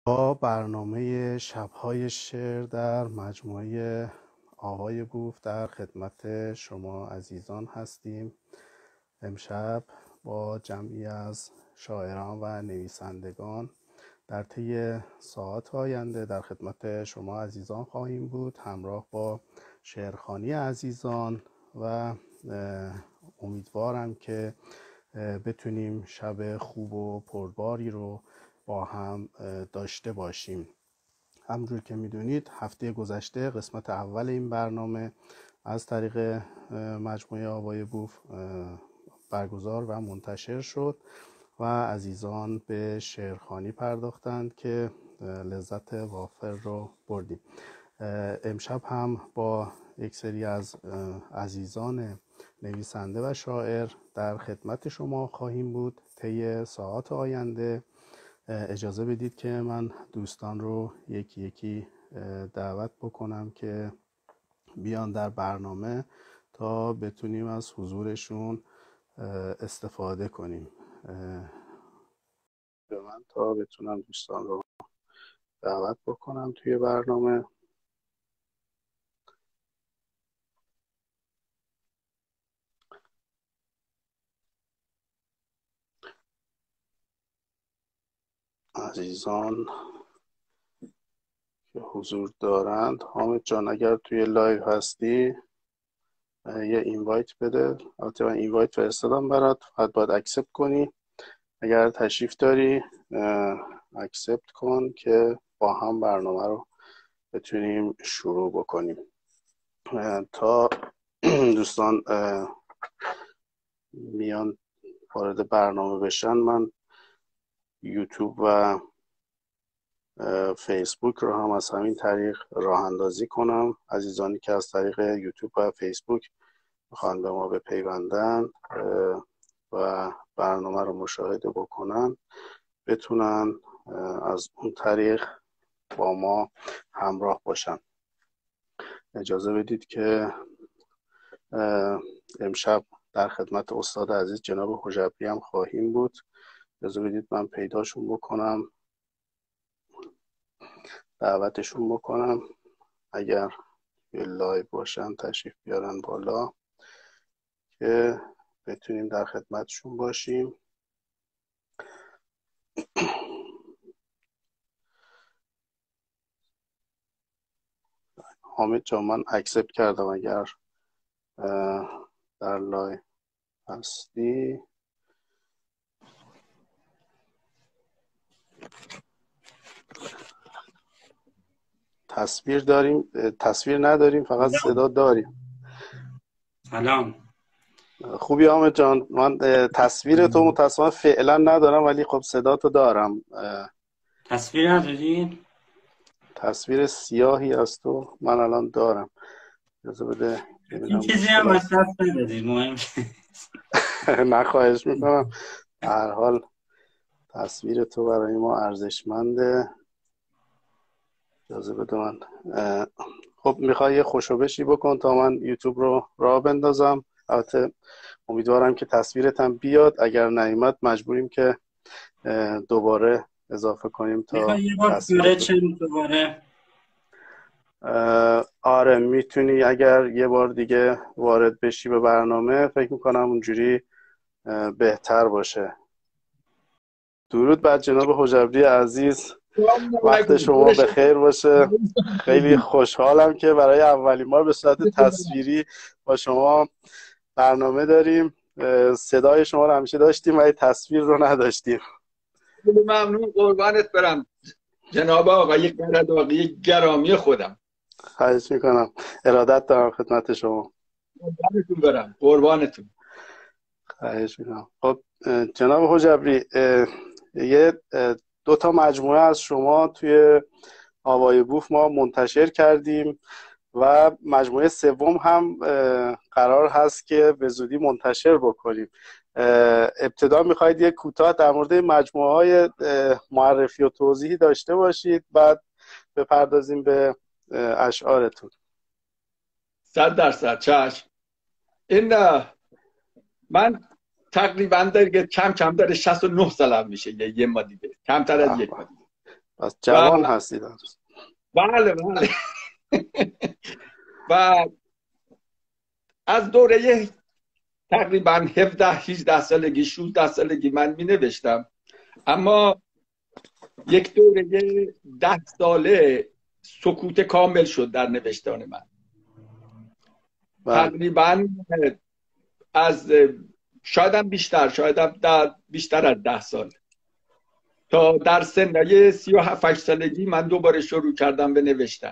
با برنامه شب‌های شعر در مجموعه آوای بوف در خدمت شما عزیزان هستیم. امشب با جمعی از شاعران و نویسندگان در طی ساعات آینده در خدمت شما عزیزان خواهیم بود، همراه با شعرخوانی عزیزان و امیدوارم که بتونیم شب خوب و پرباری رو با هم داشته باشیم. همونجور که میدونید هفته گذشته قسمت اول این برنامه از طریق مجموعه آوای بوف برگزار و منتشر شد و عزیزان به شعرخوانی پرداختند که لذت وافر رو بردیم. امشب هم با یک سری از عزیزان نویسنده و شاعر در خدمت شما خواهیم بود طی ساعات آینده. اجازه بدید که من دوستان رو یکی یکی دعوت بکنم که بیان در برنامه تا بتونیم از حضورشون استفاده کنیم. به من تا بتونم دوستان رو دعوت بکنم توی برنامه. عزیزان که حضور دارند، حامد جان اگر توی لایو هستی یه اینوایت بده. البته من اینوایت فرستادم برات، فقط باید اکسپت کنی. اگر تشریف داری اکسپت کن که با هم برنامه رو بتونیم شروع بکنیم. تا دوستان میان وارد برنامه بشن، من یوتیوب و فیسبوک رو هم از همین طریق راه اندازی کنم. عزیزانی که از طریق یوتیوب و فیسبوک میخوان به ما بپیوندن و برنامه رو مشاهده بکنن، بتونن از اون طریق با ما همراه باشن. اجازه بدید که امشب در خدمت استاد عزیز جناب حجبی هم خواهیم بود. اجازه بدید من پیداشون بکنم، دعوتشون بکنم. اگر لایو باشن تشریف بیارن بالا که بتونیم در خدمتشون باشیم. حامد جان من اکسپت کردم، اگر در لایو هستی. تصویر داریم، تصویر نداریم، فقط صدا داریم. سلام. خوبی حامد جان؟ من تصویر تو متاسفانه فعلا ندارم، ولی خب صدا تو دارم. تصویر نداری؟ تصویر سیاهی از تو من الان دارم. اجازه بده این چیزی هم از دست ندادی، مهم نه خواهش میکنم. هر حال تصویر تو برای ما ارزشمنده. اجازه بده من خب میخوای یه خوشوبشی بکن تا من یوتیوب رو راه بندازم. البته امیدوارم که تصویرت هم بیاد، اگر نیامد مجبوریم که دوباره اضافه کنیم تا میخوای یه بار دوباره آره میتونی، اگر یه بار دیگه وارد بشی به برنامه فکر میکنم اونجوری بهتر باشه. درود بر جناب حجبی عزیز، وقت شما بخیر باشه. خیلی خوشحالم که برای اولین بار به صورت تصویری با شما برنامه داریم. صدای شما رو همیشه داشتیم ولی تصویر رو نداشتیم. ممنون، قربانت برم جناب آقای قرداغی گرامی خودم. خواهش میکنم، ارادت دارم خدمت شما. قربانتون برم، قربانتون. خواهش میکنم. خب جناب حجبی، یه 2 تا مجموعه از شما توی آوای بوف ما منتشر کردیم و مجموعه سوم هم قرار هست که به زودی منتشر بکنیم. ابتدا میخواید یک کوتاه در مورد مجموعه های معرفی و توضیحی داشته باشید، بعد بپردازیم به اشعارتون. 100% چشم. این من تقریبا کم کم داره 69 سالم میشه، یه ما دیگه کمتر از یک ما دیگه. پس جوان هستید. بله بله. و از دوره تقریبا 17-18 سالگی 16 سالگی من می نوشتم، اما یک دوره 10 ساله سکوت کامل شد در نوشتن من. تقریبا از شایدم بیشتر از 10 سال تا در سنای 37 سالگی من دوباره شروع کردم به نوشتن.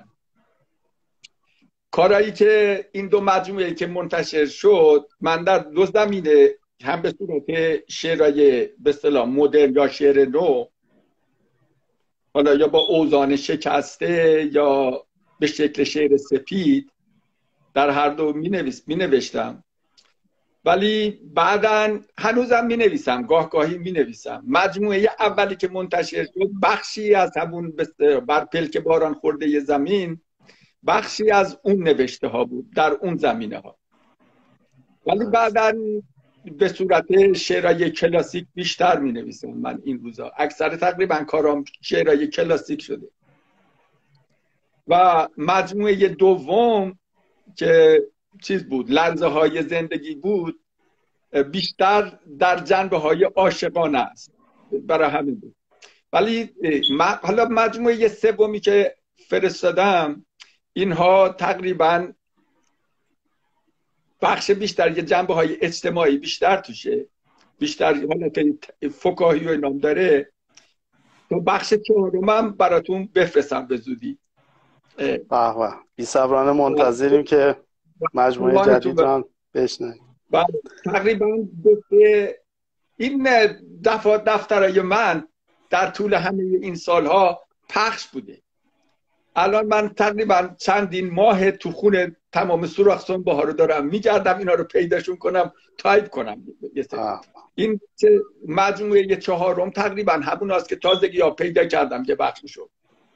کارایی که این دو مجموعه که منتشر شد، من در دو زمینه، هم به صورت شعرهای به اصطلاح مدرن یا شعر نو، حالا یا با اوزان شکسته یا به شکل شعر سپید، در هر دو می نوشتم. ولی بعداً هنوزم می نویسم، گاهی می نویسم. مجموعه اولی که منتشر شد بخشی از همون بر پلک باران خورده زمین، بخشی از اون نوشته ها بود در اون زمینه ها. ولی بعداً به صورت شعرهای کلاسیک بیشتر می نویسم من این روزا. اکثر تقریبا کارام شعرهای کلاسیک شده. و مجموعه دوم که چیز بود، لرزه های زندگی بود، بیشتر در جنبه های عاشقانه است، برای همین بود. ولی حالا مجموعه سومی که فرستادم، اینها تقریبا بخش بیشتر یه جنبه های اجتماعی بیشتر توشه، بیشتر حالت فکاهی و اینام داره. تو بخش چهارمم براتون بفرستم به زودی. به به، بی‌صبرانه منتظریم که مجموعه جدید رو بشنویم. تقریبا این دفترهای من در طول همه این سالها پخش بوده. الان من تقریبا چندین ماه تو خونه تمام سوراخ‌سنبه باها رو دارم میگردم، اینا رو پیداشون کنم، تایپ کنم. این مجموعه چهارم تقریبا همون هست که تازگی ها پیدا کردم که بخششو.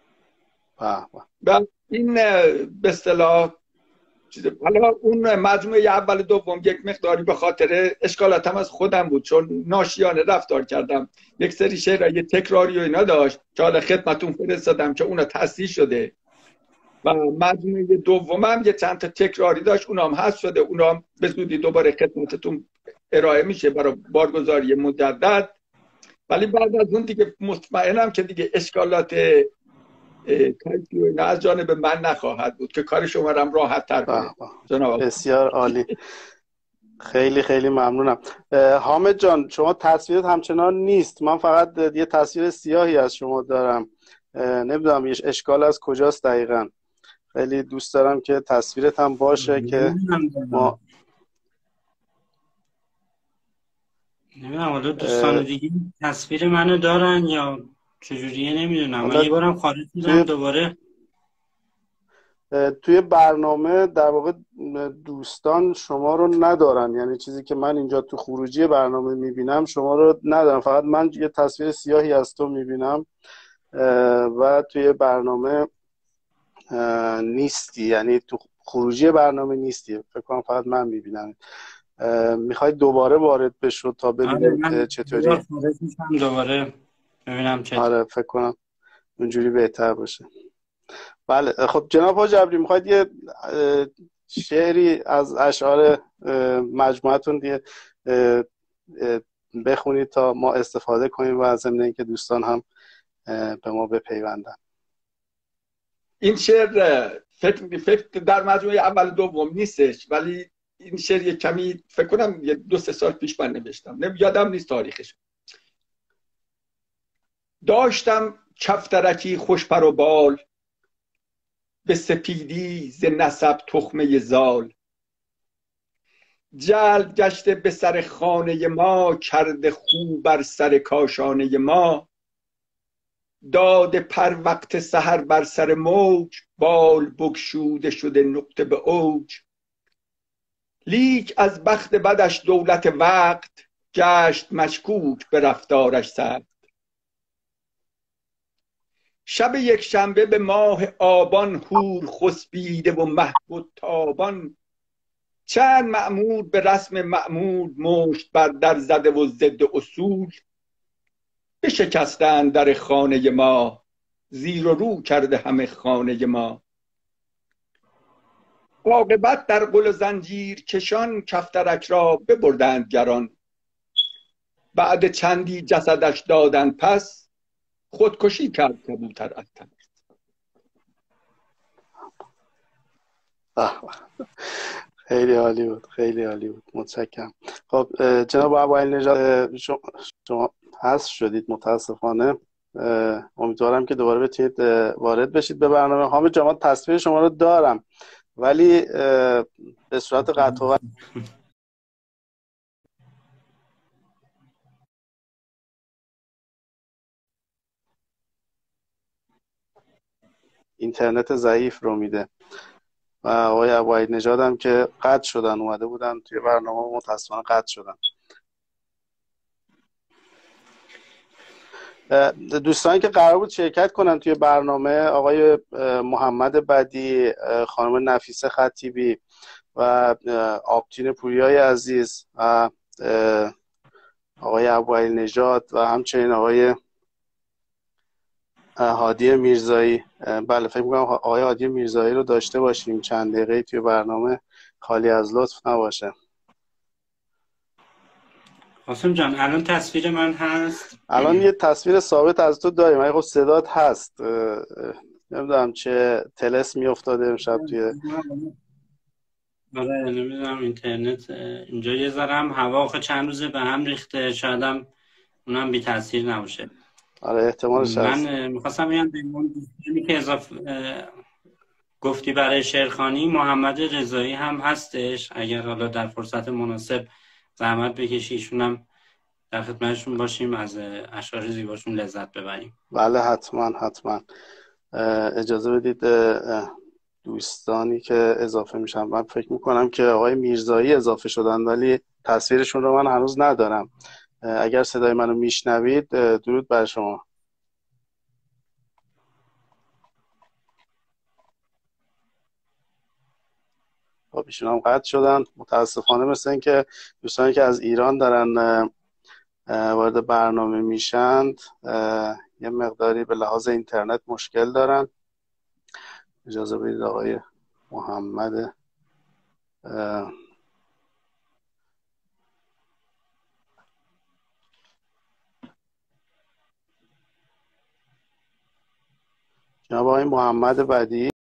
و این به اصطلاح حالا اون مجموعه اول دوم یک مقداری به خاطر اشکالاتم از خودم بود، چون ناشیانه رفتار کردم. یک سری شعرهای تکراری و اینا داشت که حالا خدمتون فرستادم که اونا تصحیح شده. و مجموعه دومم یه چند تا تکراری داشت، اونام حذف شده. اونام به زودی دوباره خدمتتون ارائه میشه برای بارگذاری مجدد. ولی بعد از اون دیگه مطمئنم که دیگه اشکالات نه از جانب من نخواهد بود که کار شما رو راحت تر کنه. بسیار عالی. خیلی خیلی ممنونم. حامد جان، شما تصویرت همچنان نیست، من فقط یه تصویر سیاهی از شما دارم. نمیدونم یه اشکال از کجاست دقیقاً. خیلی دوست دارم که تصویرت هم باشه که ما نمیدونم حالا دوستان دیگه تصویر منو دارن یا چجوریه نمیدونم. من یه بارم خارج بودم دوباره. توی برنامه در واقع دوستان شما رو ندارن، یعنی چیزی که من اینجا تو خروجی برنامه میبینم شما رو ندارم، فقط من یه تصویر سیاهی از تو میبینم و توی برنامه نیستی، یعنی تو خروجی برنامه نیستی، فکر کنم فقط من میبینم. میخوای دوباره وارد بشو تا ببینیم چطوری؟ دوباره ببینم چطور. آره فکر کنم اونجوری بهتر باشه. بله خب جناب حاج ابری، میخواید یه شعری از اشعار مجموعتون دیگه بخونید تا ما استفاده کنیم و ضمن اینکه دوستان هم به ما بپیوندن. این شعر فکر در مجموعه اول دوم نیستش، ولی این شعر یه کمی فکر کنم 2-3 سال پیش من نوشتم، یادم نیست تاریخش. داشتم کفترکی خوش پر و بال، به سپیدی ز نسب تخمه زال. جلد گشته به سر خانه ما، کرده خو بر سر کاشانه ما. داد پر وقت سحر بر سر موج، بال بگشوده شده نقطه به اوج. لیک از بخت بدش دولت وقت، گشت مشکوک به رفتارش سخت. شب یک شنبه به ماه آبان، هور خسبیده و محو تابان. چند مأمور به رسم معمول، مشت بر در زده و ضد اصول. بشکستند در خانه ما، زیر و رو کرده همه خانه ما. عاقبت در قل و زنجیر کشان کفترک را ببردند گران. بعد چندی جسدش دادن پس خودکشی کرد کبوتر از تن. خیلی عالی بود، خیلی عالی بود، متشکرم. خب جناب ابوعلی نژاد، شما حذف شدید متاسفانه. امیدوارم که دوباره بتونید وارد بشید به برنامه. حامد جان، تصویر شما رو دارم ولی به صورت قطع و اینترنت ضعیف رو میده و آقای ابوعلی نژاد هم که قطع شدن، اومده بودن توی برنامه متاسفانه قطع شدن. دوستانی که قرار بود شرکت کنن توی برنامه، آقای محمد بدی، خانم نفیسه خطیبی و آبتین پوریای عزیز و آقای ابوعلی نژاد و همچنین آقای هادی میرزایی. بله فکر می‌کنم آقای هادی میرزایی رو داشته باشیم چند دقیقه توی برنامه، خالی از لطف نباشه. قاسم جان الان تصویر من هست؟ الان یه تصویر ثابت از تو داریم، اگه خب صدات هست. نمیدونم چه طلسمی افتاده امشب توی آره نمیدونم اینترنت اینجا یه ذره هم هوا آخه چند روزه به هم ریخته، شاید هم اونم بی تاثیر نباشه. آره احتمالش هست. من میخواستم بگم به اون دوستانی که اضافه گفتی برای شعرخوانی، محمد رضایی هم هستش، اگر حالا در فرصت مناسب زحمت بکشی ایشون هم در خدمتشون باشیم، از اشعار زیباشون لذت ببریم. بله حتما حتما. اجازه بدید دوستانی که اضافه میشن، من فکر میکنم که آقای میرزایی اضافه شدن ولی تصویرشون رو من هنوز ندارم. اگر صدای منو میشنوید درود بر شما. خب ایشون هم قطع شدن متاسفانه. مثل این که دوستانی که از ایران دارن وارد برنامه میشند یه مقداری به لحاظ اینترنت مشکل دارن. اجازه بدید آقای محمد جناب آقای محمد بدی،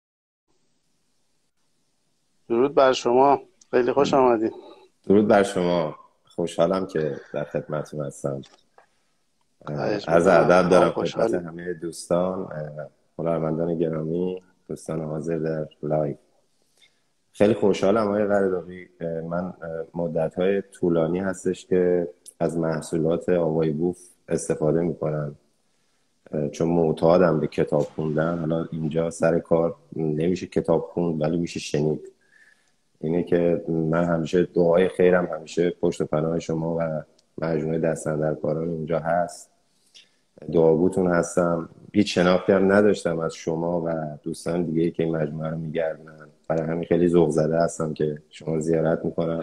درود بر شما، خیلی خوش آمدید. درود بر شما، خوشحالم که در خدمتتون هستم. عرض ادب دارم خدمت همه دوستان، هنرمندان گرامی، دوستان حاضر در لایو. خیلی خوشحالم آقای قرداغی. من مدت‌های طولانی هستش که از محصولات آوای بوف استفاده می‌کنم، چون معتادم به کتاب خوندن. حالا اینجا سر کار نمیشه کتاب خوند ولی میشه شنید. اینه که من همیشه دعای خیرم همیشه پشت پناه شما و مجموعه دست‌اندرکاران اینجا هست. دعاگوتون هستم. هیچ شناختی هم نداشتم از شما و دوستان دیگه‌ای که این مجموعه رو میگردن، برای همین خیلی ذوق زده هستم که شما رو زیارت میکنم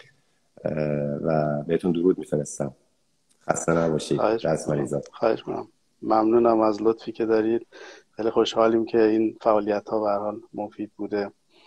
و بهتون درود میفرستم. خسته نباشید. دست مریضا. خواهش می‌کنم. ممنونم از لطفی که دارید. خیلی خوشحالیم که این فعالیت‌ها به هر حال مفید بوده.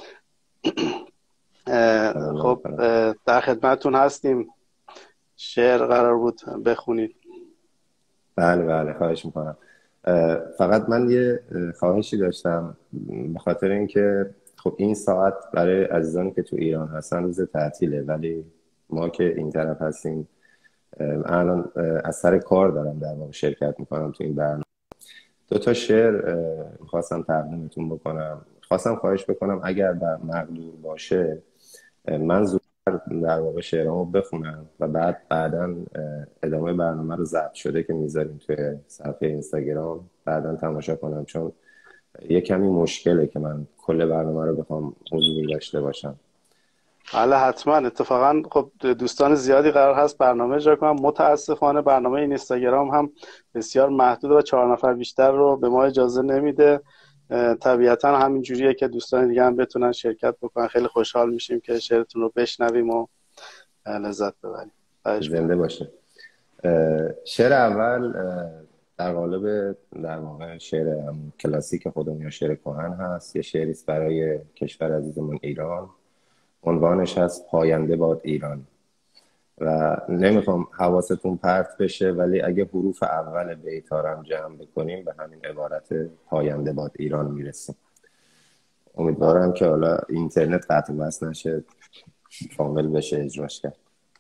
خب در خدمتتون هستیم. شعر قرار بود بخونید. بله خواهش میکنم. فقط من یه خواهشی داشتم، به خاطر اینکه خب این ساعت برای عزیزانی که تو ایران هستن روز تعطیله، ولی ما که این طرف هستیم الان از سر کار دارم در واقع شرکت میکنم تو این برنامه. 2 شعر میخواستم تقدیمتون بکنم. خواستم خواهش بکنم اگر مقدور باشه من زودتر در واقع شعرامو بخونم و بعداً ادامه برنامه رو ضبط شده که میذاریم توی صفحه اینستاگرام بعداً تماشا کنم، چون یه کمی مشکله که من کل برنامه رو بخوام حضور داشته باشم. بله حتما. اتفاقا خب دوستان زیادی قرار هست برنامه اجرا کنم. متاسفانه برنامه اینستاگرام هم بسیار محدود و 4 نفر بیشتر رو به ما اجازه نمیده. طبیعتا همین جوریه که دوستان دیگه هم بتونن شرکت بکنن. خیلی خوشحال میشیم که شعرتون رو بشنویم و لذت ببریم. زنده باشه. شعر اول در قالب در واقع شعر کلاسیک خودمون یا شعر کهن هست. یه شعری است برای کشور عزیزمون ایران، عنوانش هست پاینده باد ایران. و نمیخوام حواستون پرت بشه، ولی اگه حروف اول بیتارم جمع بکنیم به همین عبارت پاینده باد ایران میرسیم. امیدوارم که حالا اینترنت قطع وصل نشه، کامل بشه اجراش کرد.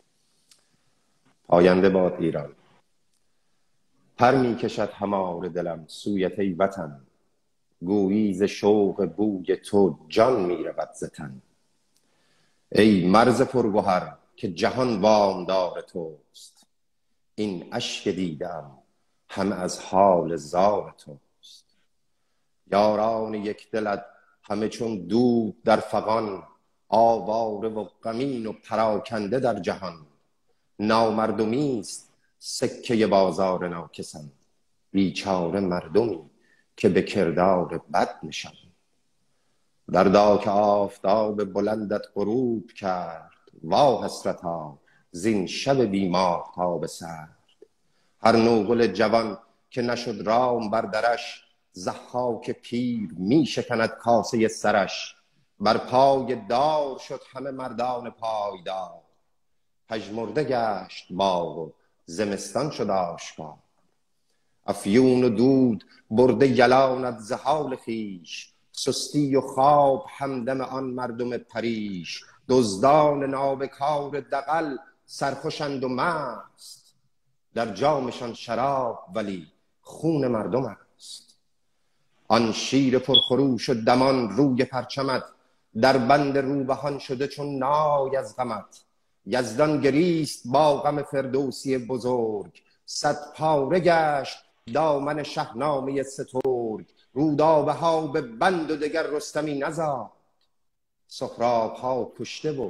پاینده باد ایران. پر می کشد همار دلم سویت ای وطن، گویی ز شوق بوی تو جان می رود ز تن. ای مرز پرگوهر که جهان وامدار توست، این اشک دیدم همه از حال زار توست. یاران یک دلت همه چون دود در فغان، آواره و غمین و پراکنده در جهان. نامردمی است سکه بازار ناکسان، بیچاره مردمی که به کردار بد نشان. دردا که آفتاب بلندت غروب کرد، وا حسرتا زین شب بیماهتاب سرد. هر نوگل جوان که نشد رام بر درش، ضحاک پیر می شکند کاسه سرش. بر پای دار شد همه مردان پایدار، پژمرده گشت باغ و زمستان شد آشکار. افیون و دود برده یلانت ز حال خویش، سستی و خواب همدم آن مردم پریش. دزدان نابکار دغل سرخوشند و مست، در جامشان شراب ولی خون مردم است. آن شیر پرخروش و دمان روی پرچمت، در بند روبهان شده چون نای از غمت. یزدان گریست با غم فردوسی بزرگ، صد پاره گشت دامن شاهنامه سترگ. رودابه ها به بند و دگر رستمی نزاد، سهراب ها کشته بود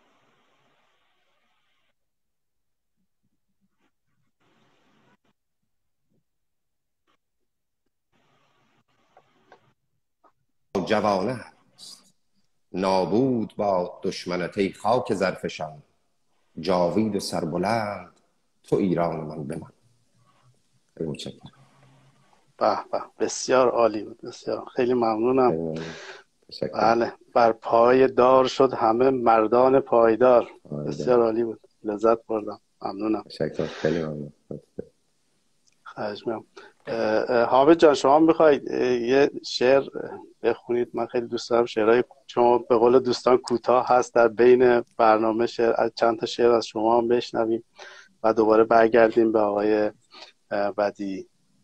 جوانه هست. نابود با دشمنت ای خاک زرفشان، جاوید و سربلند تو ایران من بمان. متشکرم. به به، بسیار عالی بود، بسیار، خیلی ممنونم. بله، بر پای دار شد همه مردان پایدار. بسیار عالی بود، لذت بردم، ممنونم. تشکر، خیلی ممنون. خواهش می‌کنم. حامد جان شما میخواید یه شعر بخونید؟ من خیلی دوست دارم شعرهای شما، به قول دوستان کوتاه هست، در بین برنامه شعر از چند تا شعر از شما هم بشنویم و دوباره برگردیم به آقای بدیعی.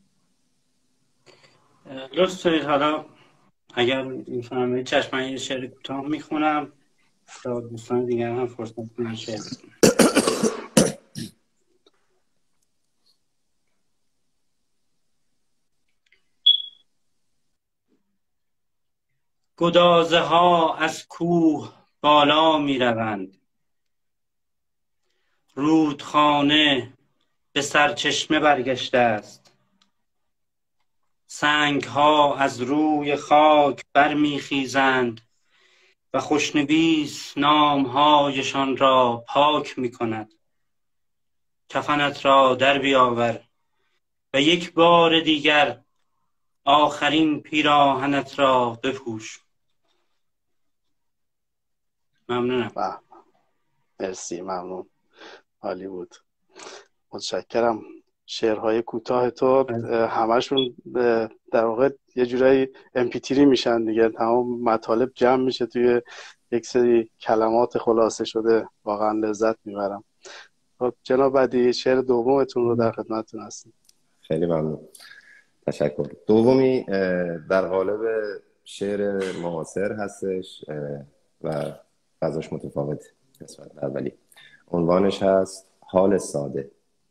لطف دارید حالا اگر میفرمایید چشم، من یه شعر کوتاه میخونم تا دوستان دیگر هم فرصت کنن شعر بخونن. گدازه ها از کوه بالا می روند، رودخانه به سرچشمه برگشته است. سنگ ها از روی خاک برمی خیزند و خوشنویس نام هایشان را پاک می کند. کفنت را در بیاور و یک بار دیگر آخرین پیراهنت را بپوش. ممنونم. مرسی، ممنون، عالی بود، متشکرم. شعرهای کوتاه تو همشون در واقع یه جورایی MP3 میشن دیگه، تمام مطالب جمع میشه توی یک سری کلمات خلاصه شده، واقعا لذت میبرم. خب جناب بدیعی، شعر دومتون رو در خدمتتون هستیم. خیلی ممنون، تشکر. دومی در قالب شعر معاصر هستش و فضاش متفاوت نسبت به اولی. عنوانش هست حال ساده.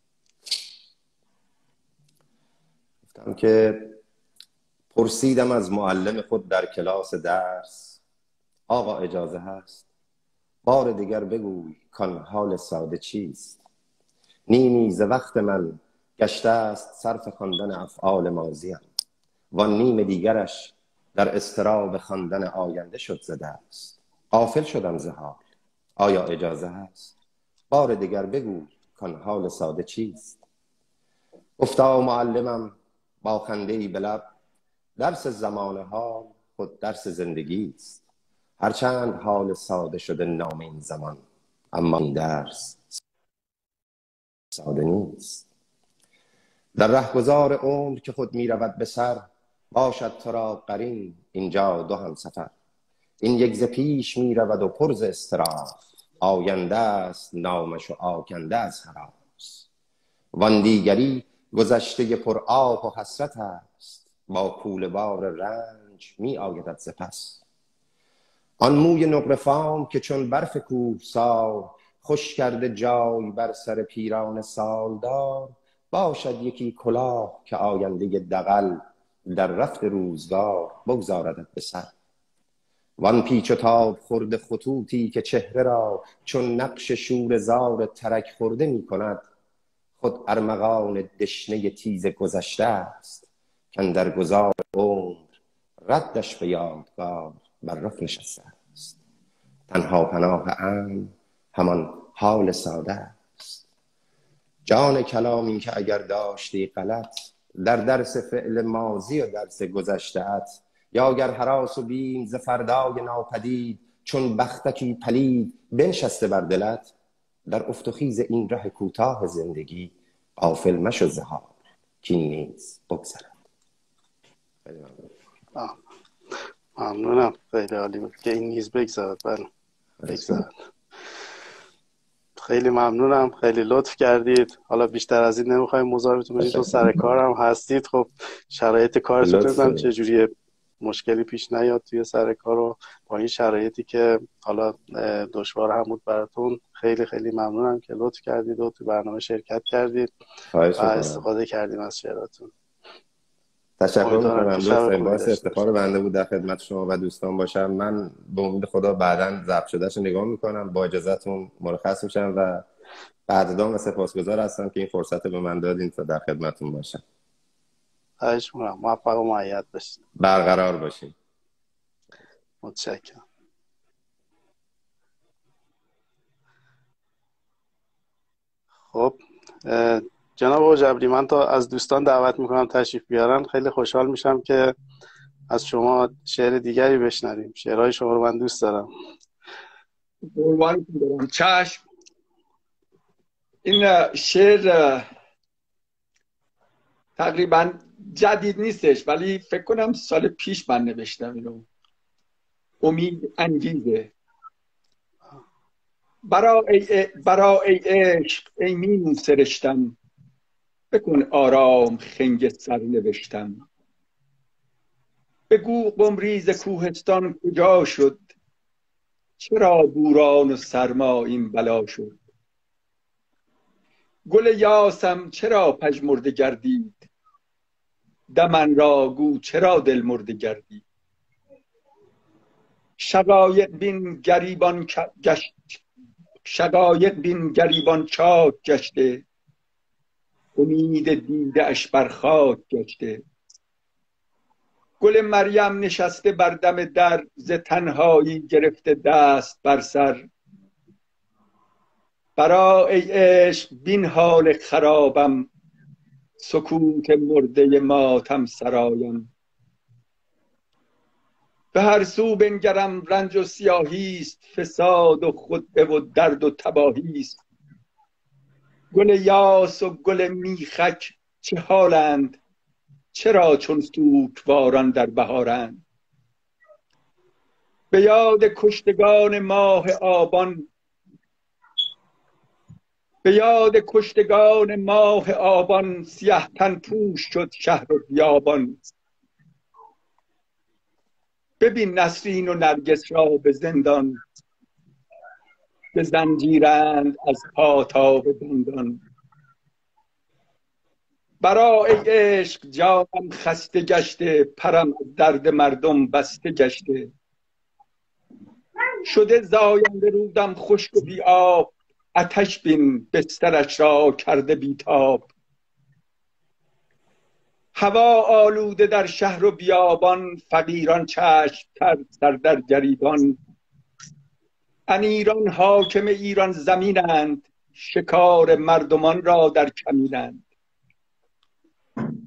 گفتم که پرسیدم از معلم خود در کلاس درس، آقا اجازه هست بار دیگر بگوی کان حال ساده چیست؟ نیمی ز وقت من گشته است صرف خواندن افعال ماضیم، و نیم دیگرش در اضطراب خواندن آینده شد ز دست. غافل شدم ز حال، آیا اجازه هست بار دیگر بگوی کان حال ساده چیست؟ گفتا معلمم با خنده‌ای به لب، درس زمانه ها خود درس زندگی است. هرچند حال ساده شده نام این زمان، اما این درس ساده نیست. در رهگذار عمر که خود می رود به سر، باشد تو را قرین اینجا دو هم سفر. این یک ز پیش می رود و پر ز اضطراب، آینده است نامش و آکنده از هراس. وان دیگری گذشته پر آه و حسرت است، با کوله بار رنج می آیدت ز پس. آن موی نقره فام که چون برف کوهسار، خوش کرده جای بر سر پیران سالدار. باشد یکی کلاه که آینده دغل، در رفت روزگار بگذاردت به سر. وان پیچ و تاب خورده خطوطی که چهره را، چون نقش شور زار ترک خورده می کند. خود ارمغان دشنه تیز گذشته است، کاندر گذار عمر ردش به یادگار بر رخ نشسته است. تنها پناه امن همان حال ساده است. جان کلام این که اگر داشتی غلط، در درس فعل ماضی و درس گذشته‌ات، یا اگر هراس و بیم ز فردای ناپدید، چون بختکی پلید بنشسته بر دلت. در افت و خیز این ره کوتاه زندگی، غافل مشو ز حال کاین نیز بگذرد. ممنونم، خیلی عالی بود که این نیز بگذرد. بله بگذرد. خیلی ممنونم، خیلی لطف کردید. حالا بیشتر از این نمیخوایم مزاحمتون بشیم چون سر کار هم هستید. خب شرایط کارتون نمیدونم چجوریه، مشکلی پیش نیاد توی سر کار رو با این شرایطی که حالا دشوار هم بود براتون. خیلی خیلی ممنونم که لطف کردید و تو برنامه شرکت کردید و استفاده کردیم از شعراتون. تشکر میکنم. دوستان باعث افتخار بنده بود در خدمت شما و دوستان باشم. من به امید خدا بعداً ضبط شدهش رو نگاه میکنم. با اجازهتون مرخص میشم و قدردان و سپاسگزار هستم که این فرصت به من دادین تا در خدمتتون باشم. خواهش میکنم. موفق و مؤید باشید. برقرار باشین. متشکرم. خب جناب حجبری، من تا از دوستان دعوت میکنم تشریف بیارن. خیلی خوشحال میشم که از شما شعر دیگری بشنویم. شعرهای شما رو من دوست دارم. چشم. این شعر تقریبا جدید نیستش، ولی فکر کنم سال پیش من نوشتم اینو. امید انگیزه. برای عشق ای مینو سرشتم، بکن آرام خنگ سر نوشتم. بگو قمریز کوهستان کجا شد، چرا بوران و سرما این بلا شد. گل یاسم چرا پژمرده گردید، دمن را گو چرا دل مرده گردید. شقایق بین گریبان چاک گشته، امید دیده اش بر خاک گشته. گل مریم نشسته بر دم در، ز تنهایی گرفته دست بر سر. برای عشق بین حال خرابم، سکوت مرده ماتم سرایم. به هر سو بنگرم رنج و سیاهیست، فساد و خطبه و درد و تباهیست. گل یاس و گل میخک چه حالند، چرا چون سوکواران در بهارند. به یاد کشتگان ماه آبان، به یاد کشتگان ماه آبان، سیه تن پوش شد شهر و بیابان. ببین نسرین و نرگس را به زندان، به زنجیرند از پا تا به دندان. برای عشق جانم خسته گشته، پرم درد مردم بسته گشته. شده زاینده رودم خشک و بی آب، آتش بین بسترش را کرده بی تاب. هوا آلوده در شهر و بیابان، فقیران چشم تر سر در گریبان. امیران حاکم ایران زمینند، شکار مردمان را در کمینند.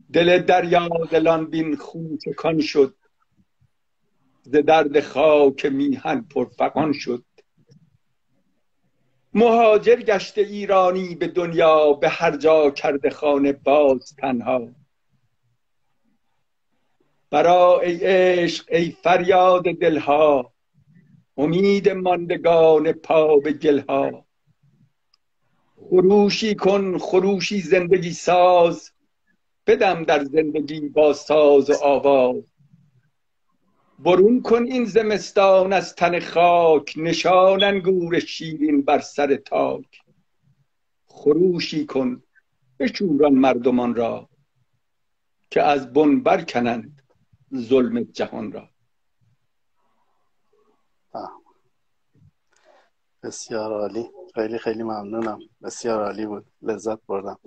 دل دریا دلان بین خون چکان شد، ز درد خاک میهن پرفغان شد. مهاجر گشته ایرانی به دنیا، به هر جا کرده خانه باز تنها. برا ای عشق ای فریاد دلها، امید ماندگان پا به گلها. خروشی کن خروشی زندگی ساز، بدم در زندگی با ساز و آواز. برون کن این زمستان از تن خاک، نشان انگور شیرین بر سر تاک. خروشی کن بشوران مردمان را، که از بن برکنند ظلم جهان را. بسیار عالی، خیلی خیلی ممنونم، بسیار عالی بود، لذت بردم.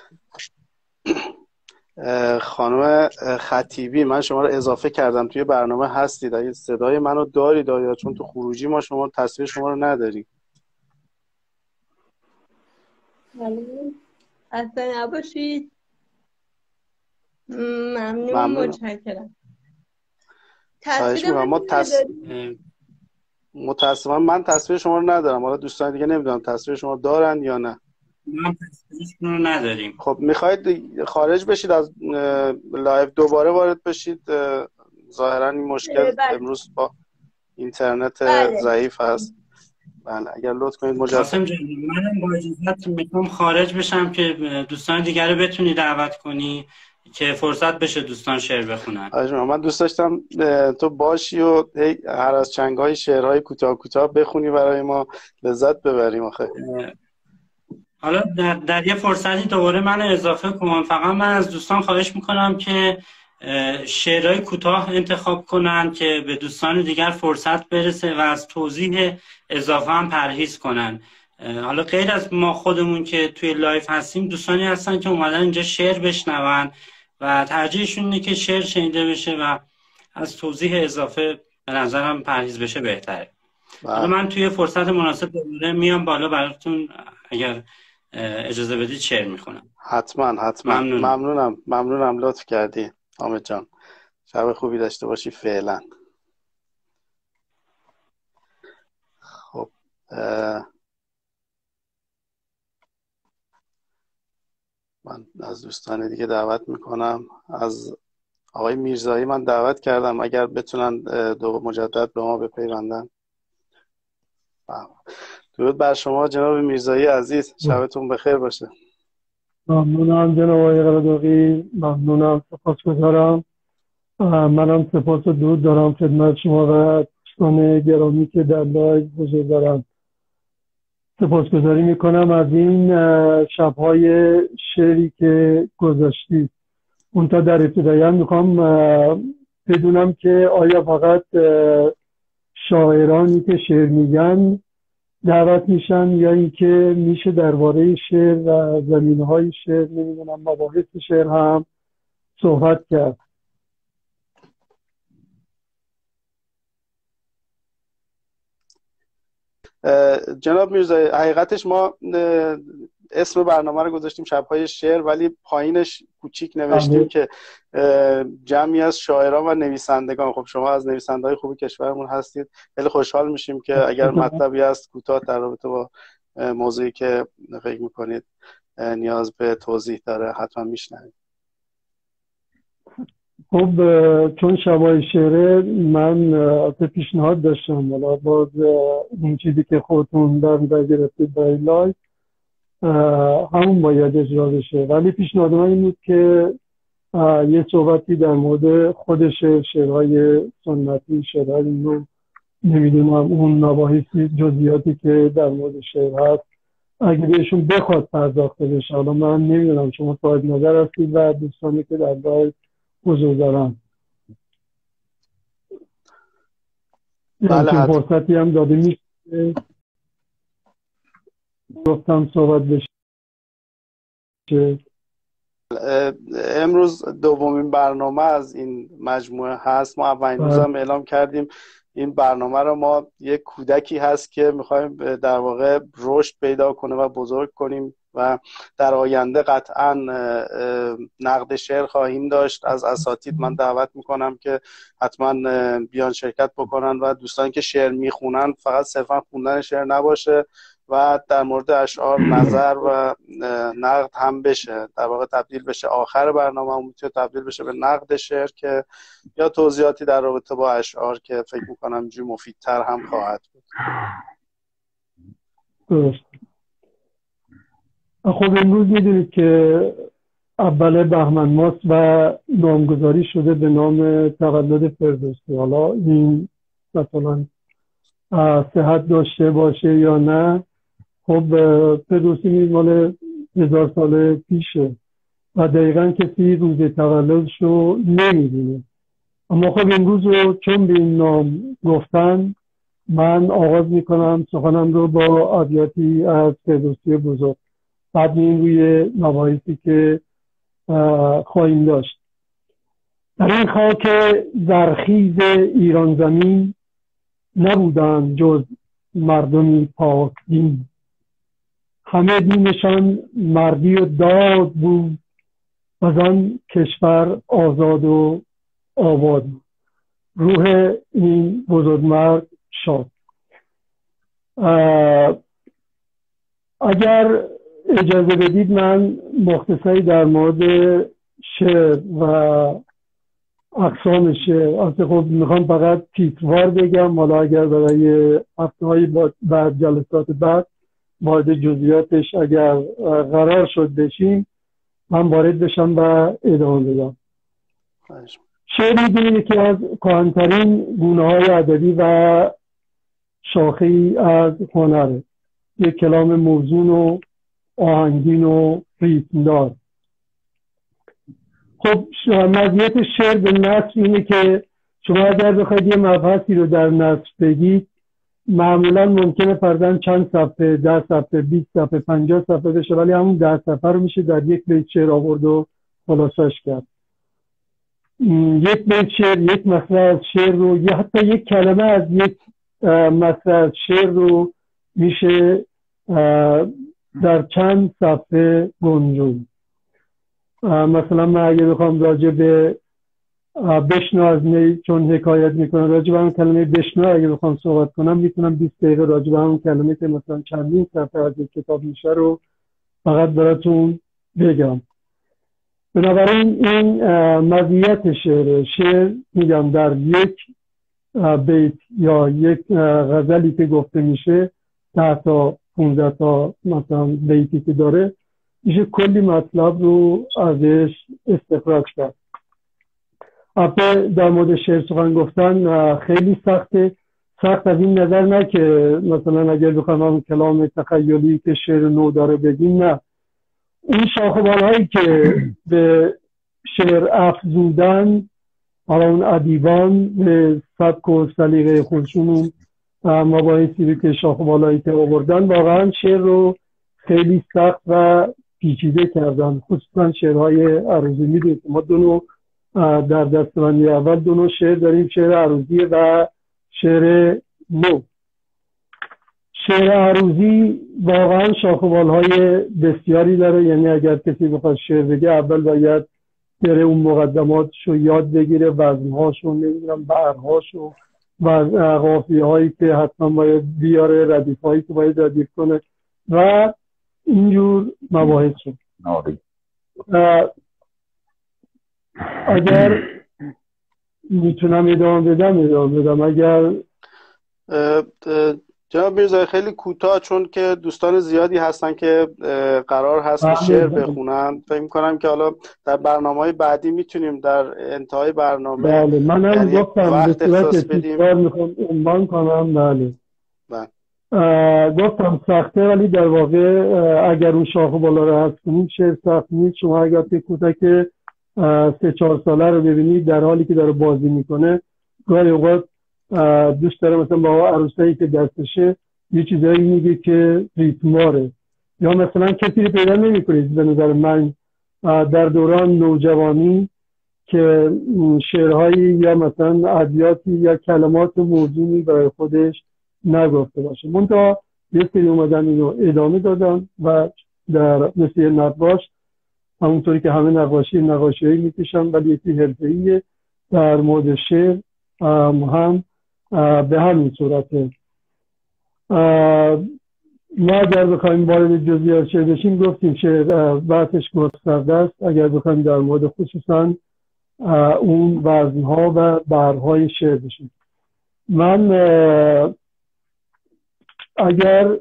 خانم خطیبی، من شما رو اضافه کردم توی برنامه، هستید؟ اگه صدای منو دارید یا چون تو خروجی ما شما تصویر شما رو نداریم. اصلا نباشید. ممنون، متشکرم. تصویر متاسفم من تصویر شما رو ندارم. حالا دوستان دیگه نمیدونم تصویر شما دارن یا نه. ما تصویرشون رو نداریم. خب میخواید خارج بشید از لایو، دوباره وارد بشید؟ ظاهرا این مشکل امروز با اینترنت ضعیف هست. بله اگر لطف کنید قاسم جان، منم با اجازت میخوام خارج بشم که دوستان دیگر رو بتونی دعوت کنی که فرصت بشه دوستان شعر بخونن. من دوست داشتم تو باشی و هر از چنگ‌های شعرهای کوتاه کوتاه بخونی برای ما، لذت ببریم. آخه حالا در یه فرصتی دوباره منو اضافه کن. فقط من از دوستان خواهش میکنم که شعرهای کوتاه انتخاب کنن که به دوستان دیگر فرصت برسه و از توضیح اضافه هم پرهیز کنن. حالا غیر از ما خودمون که توی لایف هستیم، دوستانی هستن که اومدن اینجا شعر بشنون و ترجیحشون اینه که شعر شنیده بشه و از توضیح اضافه به نظرم پرهیز بشه بهتره. حالا من توی فرصت مناسب دوباره میام بالا براتون، اگر اجازه بدید شعر میخونم. حتما ممنونم لطف کردی حامد جان. شب خوبی داشته باشی. فعلا خب من از دوستان دیگه دعوت میکنم. از آقای میرزایی من دعوت کردم، اگر بتونن مجدد به ما بپیوندن. درود بر شما جناب میرزایی عزیز، شبتون بخیر باشه. ممنونم جناب آقای قلدوقی، ممنونم، سپاسگزارم. منم سپاس و درود دارم خدمت شما و دوستان گرامی که در لایو حضور دارن. سپاسگزاری میکنم از این شب‌های شعری که گذاشتید. منتها در ابتدایی هم میخوام بدونم که آیا فقط شاعرانی که شعر میگن دعوت میشن یا اینکه میشه درباره شعر و زمینه‌های شعر، نمیدونم مباحث شعر هم صحبت کرد؟ جناب میرزایی، حقیقتش ما اسم برنامه رو گذاشتیم شب‌های شعر، ولی پایینش کوچیک نوشتیم که جمعی از شاعران و نویسندگان. خب شما از نویسنده‌های خوب کشورمون هستید، خیلی خوشحال میشیم که اگر مطلبی هست کوتاه در رابطه با موضوعی که فکر میکنید نیاز به توضیح داره حتما میشنویم. خب چون شب‌های شعر من پیشنهاد داشتم، حالا باز این چیزی که خودتون در گرفتید برای لایو همون باید اجرا بشه، ولی پیشنهاد من این بود که یه صحبتی در مورد خود شعرهای سنتی، شعرهای نو، نمیدونم اون مباحثی جزئیاتی که در مورد شعر هست اگه بهشون بخواد پرداخته بشه. حالا من نمیدونم شما صاحب نظر هستید و دوستانی که در لایو حضور دارن. بله فرصتی هم داده میشه گفتم صحبت بشه. امروز دومین برنامه از این مجموعه هست. ما اولین روز هم اعلام کردیم این برنامه رو ما یک کودکی هست که میخوایم در واقع رشد پیدا کنه و بزرگ کنیم و در آینده قطعا نقد شعر خواهیم داشت. از اساتید من دعوت میکنم که حتما بیان شرکت بکنن و دوستان که شعر میخونن فقط صرفا خوندن شعر نباشه و در مورد اشعار نظر و نقد هم بشه، در واقع تبدیل بشه. آخر برنامه هم میتونه تبدیل بشه به نقد شعر که یا توضیحاتی در رابطه با اشعار که فکر میکنم جو مفیدتر هم خواهد بود. درست. خب امروز میدونید که اول بهمن ماست و نامگذاری شده به نام تولد فردوسی. حالا این مثلا صحت داشته باشه یا نه، خب فردوسی مال 1000 سال پیشه و دقیقا کسی روز تولدش رو نمیدونه. اما خب امروز رو چون به این نام گفتن، من آغاز میکنم سخنم رو با ابیاتی از فردوسی بزرگ، بعد این روی مباحثی که خواهیم داشت. در این خاک زرخیز ایران زمین، نبودند جز مردمی پاک دین. همه دینشان مردی و داد بود، وزان کشور آزاد و آباد. روح این بزرگمرد شاد. اگر اجازه بدید من مختصری در مورد شعر و اقسام شعر، خب میخوام فقط تیتروار بگم، حالا اگر برای هفته‌های بعد جلسات بعد وارد جزئیاتش اگر قرار شد بشیم من وارد بشم و ادامه بدم. شعر میدونید که از کهن‌ترین گونه‌های ادبی و شاخه‌ای از هنره، یک کلام موزون و آهنگین و ریتمدار. خب مزیت شعر به نثر اینه که شما اگر بخواید یه مبحثی رو در نثر بگید، معمولا ممکنه فرضاً چند صفحه، 10 صفحه، 20 صفحه، 50 صفحه بشه، ولی همون 10 صفحه رو میشه در یک بیت شعر آورد و خلاصش کرد. یک بیت شعر، یک مصرع از شعر رو، یا حتی یک کلمه از یک مصرع از شعر رو میشه در چند صفحه گنجوند. مثلا من اگه بخوام راجع به بشنو از نی، چون حکایت میکنم، راجع به اون کلمه بشنو اگه بخوام صحبت کنم میتونم 20 دقیقه راجع به اون کلمه که مثلا چندین صفحه از یک کتاب میشه رو فقط براتون بگم. بنابراین این مزیت شعر میگم در یک بیت یا یک غزلی که گفته میشه 10 تا 15 تا مثلا بیتی که داره، میشه کلی مطلب رو ازش استخراج کرد. البته در مورد شعر سخن گفتن خیلی سخته، سخت از این نظر نه که مثلا اگر بخوام اون کلام تخیلی که شعر نو داره بگیم، نه، این شاخه‌بال‌هایی که به شعر افزودن، حالا اون ادیبان به سبک و سلیقه خودشون مباحثی که شاخه‌بال‌هایی که آوردن، واقعا شعر رو خیلی سخت و پیچیده کردن. خصوصا شعرهای عروضی. میدونید ما دو نوع در دستبندی اول دو نوع شعر داریم، شعر عروضی و شعر نو. شعر عروضی واقعا شاخه‌بال‌های بسیاری داره، یعنی اگر کسی بخواد شعر بگه اول باید بره اون مقدماتشو یاد بگیره، وزنهاشو، نمیدونم برهاشو و قافیه‌هایی که حتما باید بیاره، ردیف‌هایی که باید ردیف کنه و اینجور مباحث شد. اگر میتونم ادامه بدم. اگر جناب میرزایی خیلی کوتاه، چون که دوستان زیادی هستن که قرار هست که شعر بخونن، فکر می‌کنم که حالا در برنامه‌های بعدی میتونیم در انتهای برنامه بله منم گفتم به صورت تکرار میخوام عنوان کنم. بله گفتم سخته، ولی در واقع اگر اون شاخه بالا رو حذف کنید شعر سخت نیست. شما اگر که کودک 3-4 ساله رو ببینید در حالی که داره بازی میکنه، گاهی اوقات دوست داره مثلا با عروسایی که دستشه یه چیزایی میگه که ریتماره، یا مثلا کسی رو پیدا نمی‌کنید به نظر من در دوران نوجوانی که شعرهایی یا مثلا ابیاتی یا کلمات موزونی برای خودش نگفته باشه. منتها یه سری اومدن اینو ادامه دادن و در مثل نقاش، همونطوری که همه نقاشی‌هایی میکشن ولی یکی حرفه‌ایه، در مورد شعر هم به همین صورته. ما اگر بخوایم وارد جزئیات شعر بشیم، گفتیم شعر بحثش گسترده است. اگر بخوایم در مورد خصوصا اون وزنها و بحرهای شعر بشیم، من اگر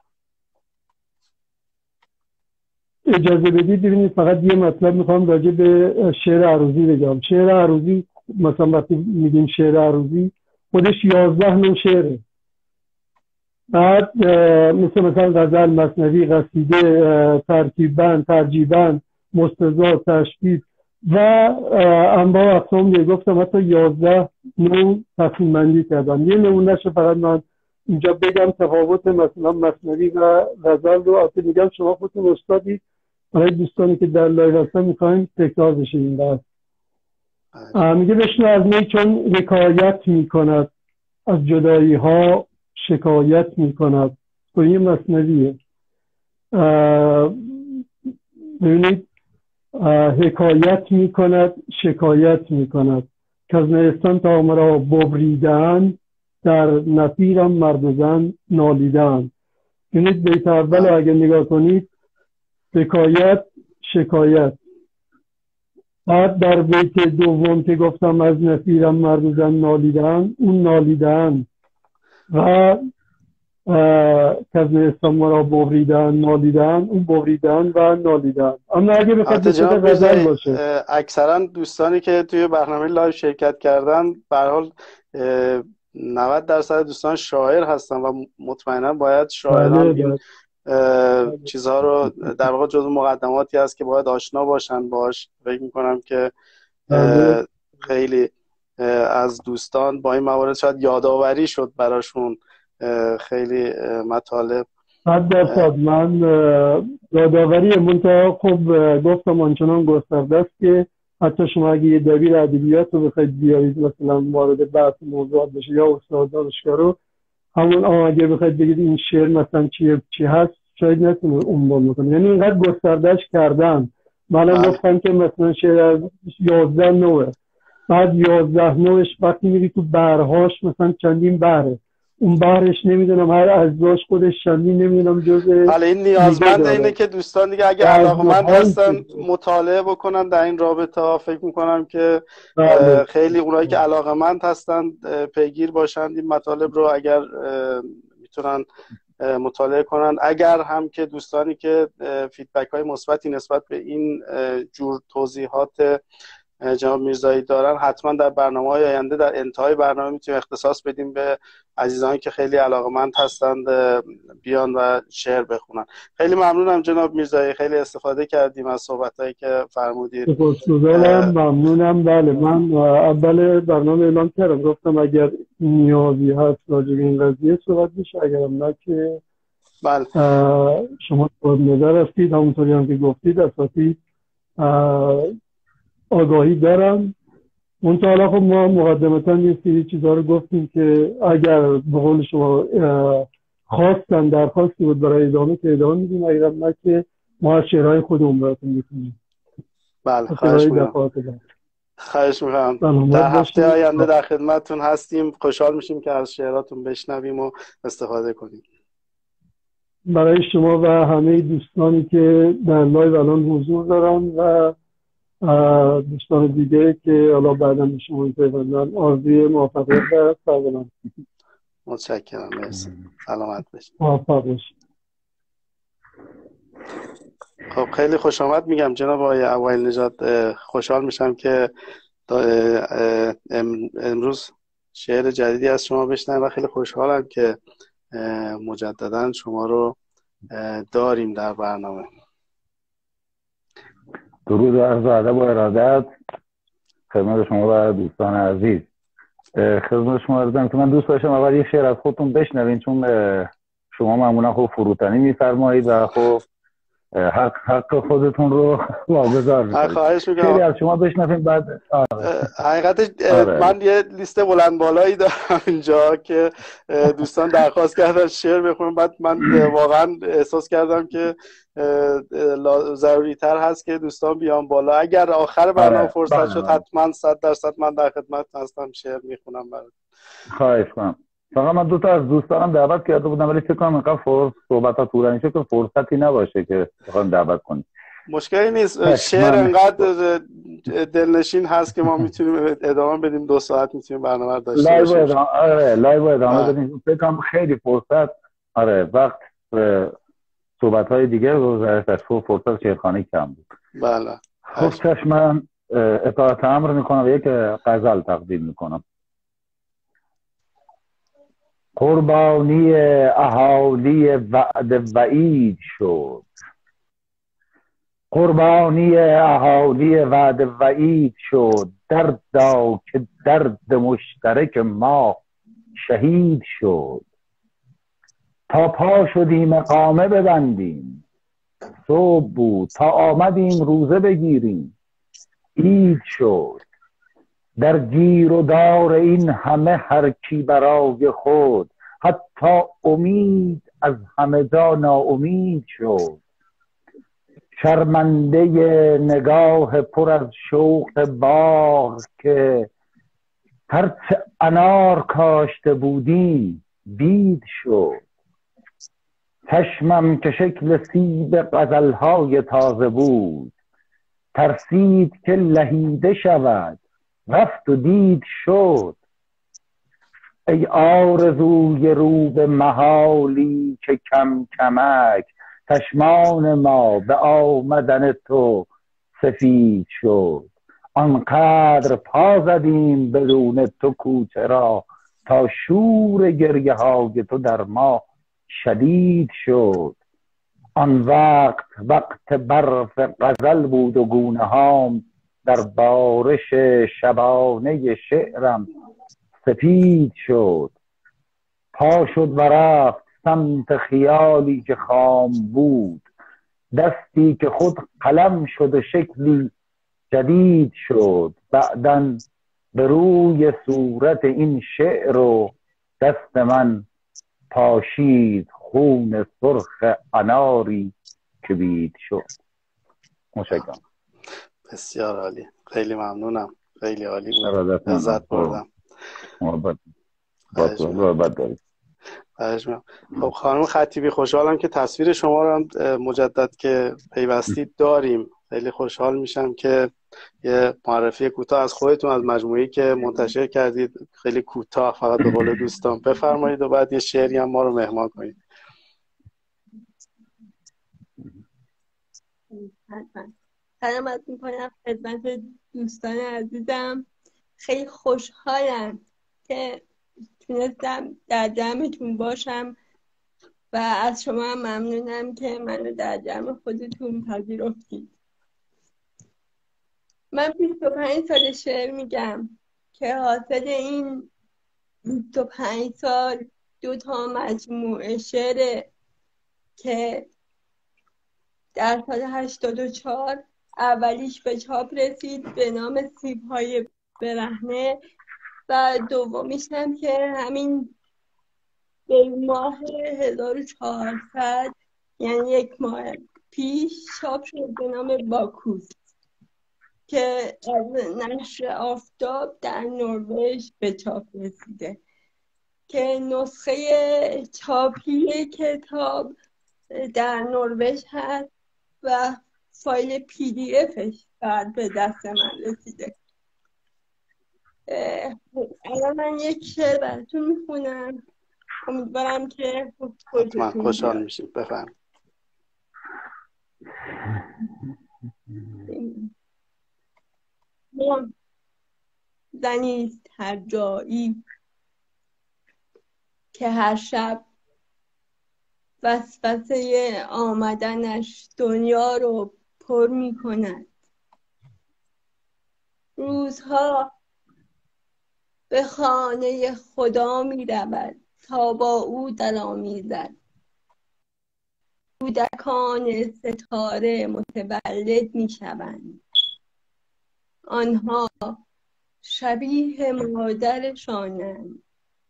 اجازه بدید ببینید فقط یه مطلب میخوام راجع به شعر عروضی بگم. شعر عروضی مثلا وقتی میگیم شعر عروضی، خودش 11 نوع شعره. بعد مثلا غزل، مثنوی، قصیده، ترکیب، ترجیباً، مستزاد، تشبیه و انواع اقسام دیگه. گفتم حتی 11 نوع تقسیم بندی کردم. یه نمونهش فقط من اینجا بگم، تفاوت مثلا مثنوی و غزل رو. البته میگم شما خودتون استادید، برای دوستانی که در لایو هستن میخوایم تکرار بشه این بحث. میگه بشنو از می چون حکایت میکند، از جدایی ها شکایت میکند. تو این مثنویه. ببینید، حکایت میکند، شکایت میکند. که از نیستان تا مرا ببریدن، در نفیرم مرد و زن نالیدن. ببینید بیت اول رو اگه نگاه کنید، حکایت، شکایت. بعد در بیت دوم که گفتم از نفیرم مرد و زن نالیدن، اون نالیدن و کز نیستان مرا ببریدن، نالیدن، اون ببریدن و نالیدن. اما اگه بخواد به غزل باشه، اکثرا دوستانی که توی برنامه لایو شرکت کردن به هر حال 90% دوستان شاعر هستن و مطمئنا باید شاعران این چیزها رو در واقع جزو مقدماتی هست که باید آشنا باشن باش. فکر میکنم که خیلی از دوستان با این موارد شاید یادآوری شد براشون خیلی مطالب. 100% من یادآوری منتها خب گفتم آنچنان گسترده است که حتی شما اگه یه دبیر ادبیات رو بخواید بیارید مثلا وارد بحث موضوعات بشه یا استاد دانشگاه رو، همون اگه بخواید بگید این شعر مثلا چی هست، شاید نتونه عنوان بکنه. یعنی اینقدر گستردهش کردن. من گفتم که مثلا شعر از 11 نوعه، بعد 11 نوعش وقتی میری تو بحرهاش مثلا چندین بحره، اون بحرش نمیدونم هر اجزاش خودش چندین نمیدونم جزء. حالا این نیازمند اینه که دوستان دیگه اگه علاقه‌مند هستن مطالعه بکنن در این رابطه. فکر میکنم که خیلی اونایی که علاقه‌مند هستن پیگیر باشن این مطالب رو، اگر میتونن مطالعه کنن. اگر هم که دوستانی که فیدبک های مثبتی نسبت به این جور توضیحات جناب میرزایی دارن، حتما در برنامه‌های آینده در انتهای برنامه میتونیم اختصاص بدیم به عزیزانی که خیلی علاقه‌مند هستند بیان و شعر بخونن. خیلی ممنونم جناب میرزایی، خیلی استفاده کردیم از صحبتایی که فرمودید. ممنونم. بله، من اول برنامه اعلام کردم، گفتم اگر نیازی هست راجع به این قضیه صحبت بشه، اگرم نه که بله شما خود نظر هستید. همونطوری هم که گفتید اساسی آگاهی دارم. منتها حالا خب ما مقدمتاً یه سری چیزها رو گفتیم که اگر به قول شما خواستن درخواستی بود برای ادامه که ادامه میدیم، اگر نه که ما از شعرهای خودمون براتون میکنیم. بله، خواهش میکنم. در هفته آینده در خدمتتون هستیم. خوشحال میشیم که از شعراتون بشنویم و استفاده کنیم. برای شما و همه دوستانی که در لایو الان حضور دارن و دوستان دیگه که حالا بعدا به شما پیوندن، آرزوی موفقیت و سلامت. متشکرم. مرسی. سلامت باشید. موفق باشید. خب خیلی خوش آمد میگم جناب آقای اوایل نژاد. خوشحال میشم که امروز شعر جدیدی از شما بشنویم و خیلی خوشحالم که مجددا شما رو داریم در برنامه. درود و عرض ادب و ارادت خدمت شما و دوستان عزیز. خدمت شما عرضم که من دوست داشتم اول یه شعر از خودتون بشنوین، چون شما معمولا خب فروتنی میفرمایید و خب حق خودتون رو واگذار میکنید. خواهش میکنم. شعری از شما بشنویم بعد. حقیقتش من یه لیست بلند بالایی دارم اینجا که دوستان درخواست کردن شعر بخونم، بعد من واقعا احساس کردم که ضروری تر هست که دوستان بیان بالا. اگر آخر برنامه فرصت شد حتما 100% من در خدمت هستم، شعر میخونم براتون. خواهش کنم. فقط من 2 تا از دوستانم دعوت کرده بودم ولی فکر کنم اینقدر صحبت‌ها طولانی شد که فرصتی نباشه که بخوام دعوت کنیم. مشکلی نیست. شعر انقدر دلنشین هست که ما میتونیم ادامه بدیم، 2 ساعت میتونیم برنامه رو داشته باشیم. لایو ادامه بدیم. فکر کنم خیلی فرصت وقت صحبت‌های دیگه گذشت، فرصت شعرخوانی کم بود. بله. خب چشم اطاعت امر میکنم و یک غزل تقدیم میکنم. قربانی اهالی وعد وعید شد، قربانی اهالی وعد وعید شد، دردا که درد مشترک ما شهید شد. تا پا شدیم اقامه ببندیم، صبح بود تا آمدیم روزه بگیریم، عید شد. در گیر و دار این همه هر کی برای خود، حتی امید از همه جا ناامید شد. شرمنده نگاه پر از شوق باغ که هرچه انار کاشته بودیم بید شد. چشمم که شکل سیب غزلهای تازه بود، ترسید که لهیده شود، رفت و دید شد. ای آرزوی رو به محالی که کم کمک، چشمان ما به آمدن تو سفید شد. آنقدر پا زدیم بدون تو کوچه را، تا شور گریه های تو در ما شدید شد. آن وقت برف غزل بود و گونه هام، در بارش شبانه شعرم سپید شد. پا شد و رفت سمت خیالی که خام بود، دستی که خود قلم شد و شکلی جدید شد. بعدن به روی صورت این شعر و دست من پاشید خون سرخ اناری که بید شد. متشکرم. بسیار عالی، خیلی ممنونم، خیلی عالی بود، لذت بردم. خب خانم خطیبی، خوشحالم که تصویر شما رو هم مجدد که پیوستید داریم. خیلی خوشحال میشم که یه معرفی کوتاه از خودتون، از مجموعه‌ای که منتشر کردید، خیلی کوتاه فقط به قول دوستان بفرمایید و بعد یه شعری هم ما رو مهمان کنید. سلام عرض می‌کنم خدمت دوستان عزیزم. خیلی خوشحالم که تونستم در جمعتون باشم و از شما ممنونم که منو در جمع خودتون پذیرفتید. من 25 سال شعر میگم که حاصل این 25 سال 2 مجموعه شعر که در سال 84 اولیش به چاپ رسید به نام سیب‌های برهنه و دومیش هم که همین به ماه 1400 یعنی 1 ماه پیش چاپ شد به نام باکوس که از نشر آفتاب در نروژ به چاپ رسیده که نسخه چاپی کتاب در نروژ هست و فایل PDFش بعد به دست من رسیده. الان من یک شعر براتون میخونم، امیدوارم که من خوشحال میشیم. بفهم. زنیست هر جایی که هر شب وسوسه آمدنش دنیا رو پر می کند. روزها به خانه خدا می رود تا با او دل‌آمیزد. کودکان ستاره متولد می شوند. آنها شبیه مادرشانند.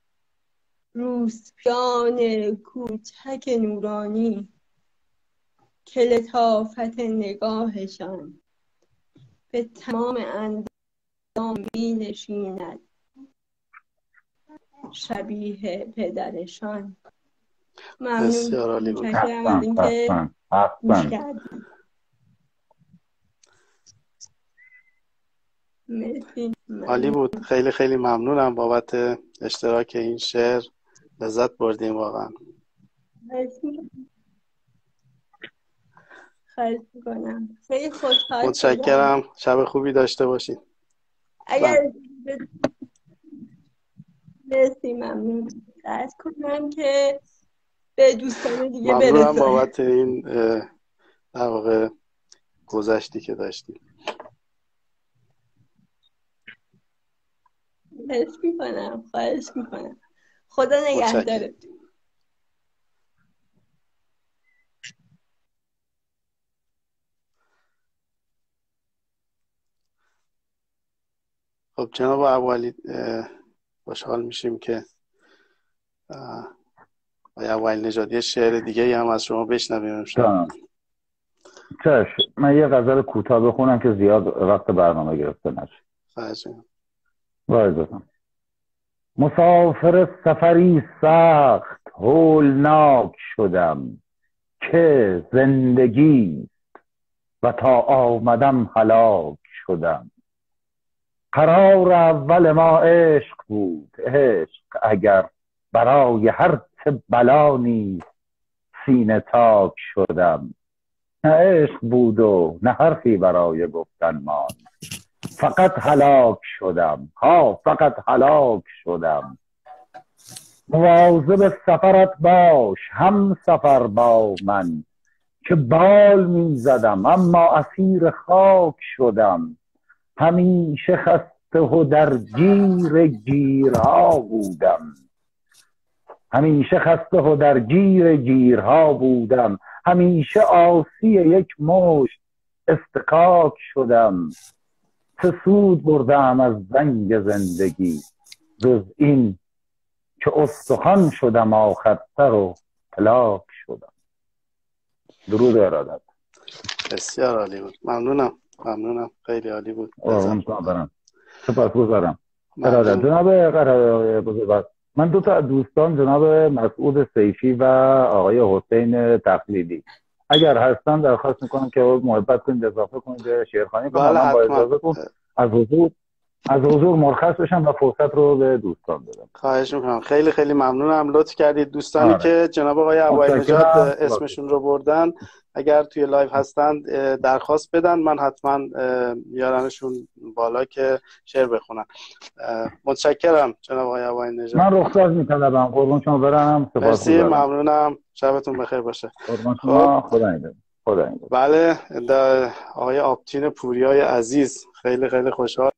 روسپیان کوچک نورانی که لطافت نگاهشان به تمام اندام می نشیند، شبیه پدرشان. ممنون. بسیار عالی بود. متشکرم از اینکه گوش کردید. مرسی. عالی بود. خیلی خیلی ممنونم بابت اشتراک این شعر. لذت بردیم واقعا. خواهش میکنم. خیلی خوشحال متشکرم. شب خوبی داشته باشید. اگر مرسی. ممنون. عرض کنم که به دوستان دیگه برسونم. ممنونم بابت این در واقع گذشتی که داشتیم. خواهش میکنم. خدا نگهدارت. خب جناب ابوعلی، خوشحال میشیم که آقای ابوعلی نژادی شعر دیگه هم از شما بشنویم امشب. چشم. من یه غزل کوتاه بخونم که زیاد وقت برنامه گرفته نشه. خواهش. وایزم. مسافر سفری سخت هولناک شدم که زندگی و تا آمدم هلاک شدم. قرار اول ما عشق بود، عشق اگر برای هر چه بلا نیست سینه تاک شدم. نه عشق بود و نه حرفی برای گفتن ماند، فقط هلاک شدم. فقط هلاک شدم. مواظب سفرت باش هم سفر با من، که بال می زدم اما اسیر خاک شدم. همیشه خسته و در گیر گیرها بودم، همیشه خسته و در گیر گیرها بودم. همیشه آسی یک مشت استکاک شدم. چه سود بردم از زنگ زندگی جز این که استخوان شدم آخر سر و هلاک شدم. درود ارادت. بسیار عالی بود. ممنونم. خیلی عالی بود. سپاسگزارم. ارادت. جناب بزرگوار، من دو تا دوستان جناب مسعود سیفی و آقای حسین تقلیدی اگر هستن درخواست میکنم که محبت کنید اضافه کنید به شعرخوانی کنم. من با اجازه کن از حضور مرخص بشم و فرصت رو به دوستان بدم. خواهش میکنم. خیلی خیلی ممنونم. لطف کردید. دوستانی که جناب آقای ابوعلی نژاد اسمشون رو بردن اگر توی لایو هستن درخواست بدن، من حتما میارمشون بالا که شعر بخونن. متشکرم جناب آقای ابوعلی نژاد. من رخصت میطلبم. قربون شما برم. مرسی. ممنونم. شبتون بخیر باشه. قربون شما. خدا نگهدار. بله، آقای آبتین پوریای عزیز، خیلی خیلی خوشحال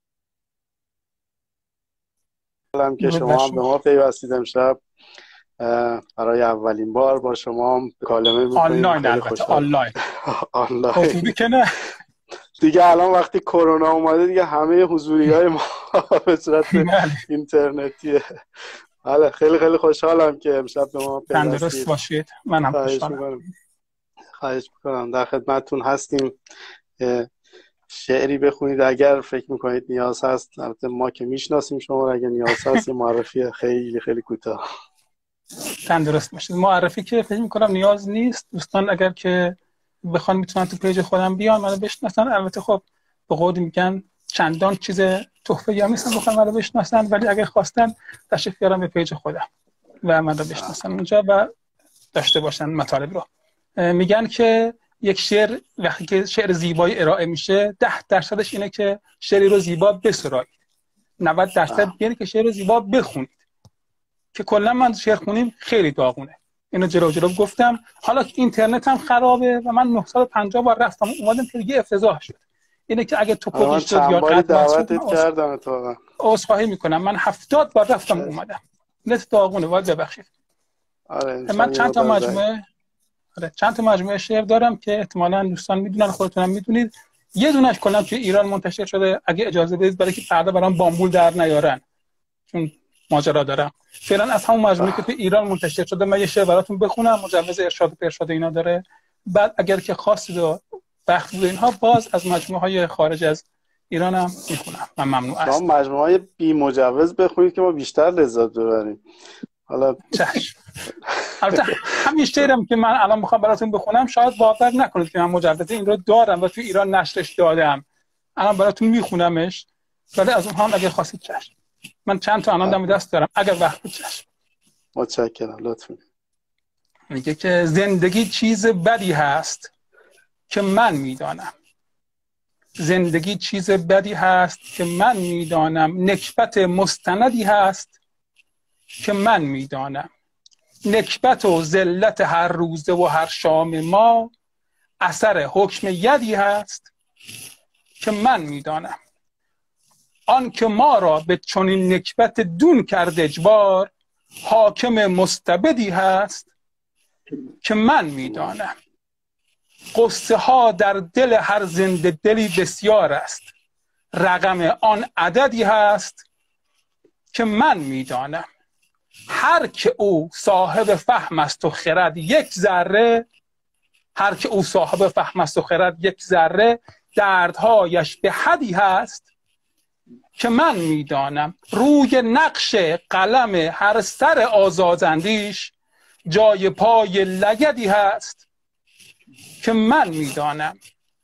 که شما هم به ما پیوستید امشب. برای اولین بار با شما مکالمه می‌کنیم. آنلاین البته. آنلاین که نه دیگه الان وقتی کرونا اومده دیگه همه حضوری‌های ما به صورت اینترنتیه. بله، خیلی خیلی خوشحالم که امشب به ما پیوستید. تندرست باشید. من هم خوشحالم. خواهش می‌کنم. در خدمتتون هستیم. شعری بخونید اگر فکر میکنید نیاز هست. البته ما که میشناسیم شما، اگر نیاز هست یه معرفی خیلی خیلی کوتاه. تندرست باشید. معرفی که فکر میکنم نیاز نیست. دوستان اگر که بخوان میتونن تو پیج خودم بیان منو بشناسن. البته خب به قول میگن چندان چیز تحفه‌ای هم نیستم بخوام منو بشناسن، ولی اگر خواستن تشریف بیارم به پیج خودم و منو بشناسن اونجا و داشته باشن مطالب رو. میگن که یک شعر وقتی که شعر زیبایی ارائه میشه 10% اینه که شعری رو زیبا بسرایید، 90% اینه که شعر رو زیبا بخونید. که کلا من شعر خونیم خیلی داغونه. اینو جلو گفتم. حالا اینترنت هم خرابه و من 950 بار رفتم اومدم که دیگه افتضاح شد. اینه که اگه تو پوکش شد یا قطع دعوتت کردم اتفاقا. عذرخواهی میکنم. من 70 بار رفتم اومدم. نت داغونه. وای ببخشید. آره من چند تا مجموعه آره چند تا مجموعه شعر دارم که احتمالاً دوستان میدونن، خودتونم میدونید. یه دونش کلا توی ایران منتشر شده، اگه اجازه بدید برای که فردا برام بامبول در نیارن چون ماجرا دارم. فعلا از همون مجموعه که توی ایران منتشر شده من یه شعر براتون بخونم، مجوز ارشاد و ارشاد اینا داره. بعد اگر که خواستید و وقت بود اینها باز از مجموعه‌های خارج از ایران هم میخونم. من ممنوع هستم. شما مجموعه‌های بی مجوز بخونید که ما بیشتر لذت ببریم. حالا چشم. البته همین شعرم که من الان میخوام براتون بخونم شاید باور نکنید که من مجوز این رو دارم و تو ایران نشرش دادم. الان براتون میخونمش، ولی از اون هم اگر خواستید چشم. من چند تا الان دم دست دارم اگر وقت بود چشم. متشکرم، لطفاً. میگه که زندگی چیز بدی هست که من میدانم. زندگی چیز بدی هست که من میدانم. نکبت مستندی هست که من میدانم. نکبت و ذلت هر روزه و هر شام ما اثر حکم یدی هست که من میدانم. آن که ما را به چنین نکبت دون کرد اجبار حاکم مستبدی هست که من میدانم. قصه ها در دل هر زنده دلی بسیار است، رقم آن عددی هست که من میدانم. هر که او صاحب فهم است و خرد یک ذره، هر که او صاحب فهم است و خرد یک ذره، دردهایش به حدی هست که من میدانم. روی نقش قلم هر سر آزاداندیش جای پای لگدی هست که من میدانم.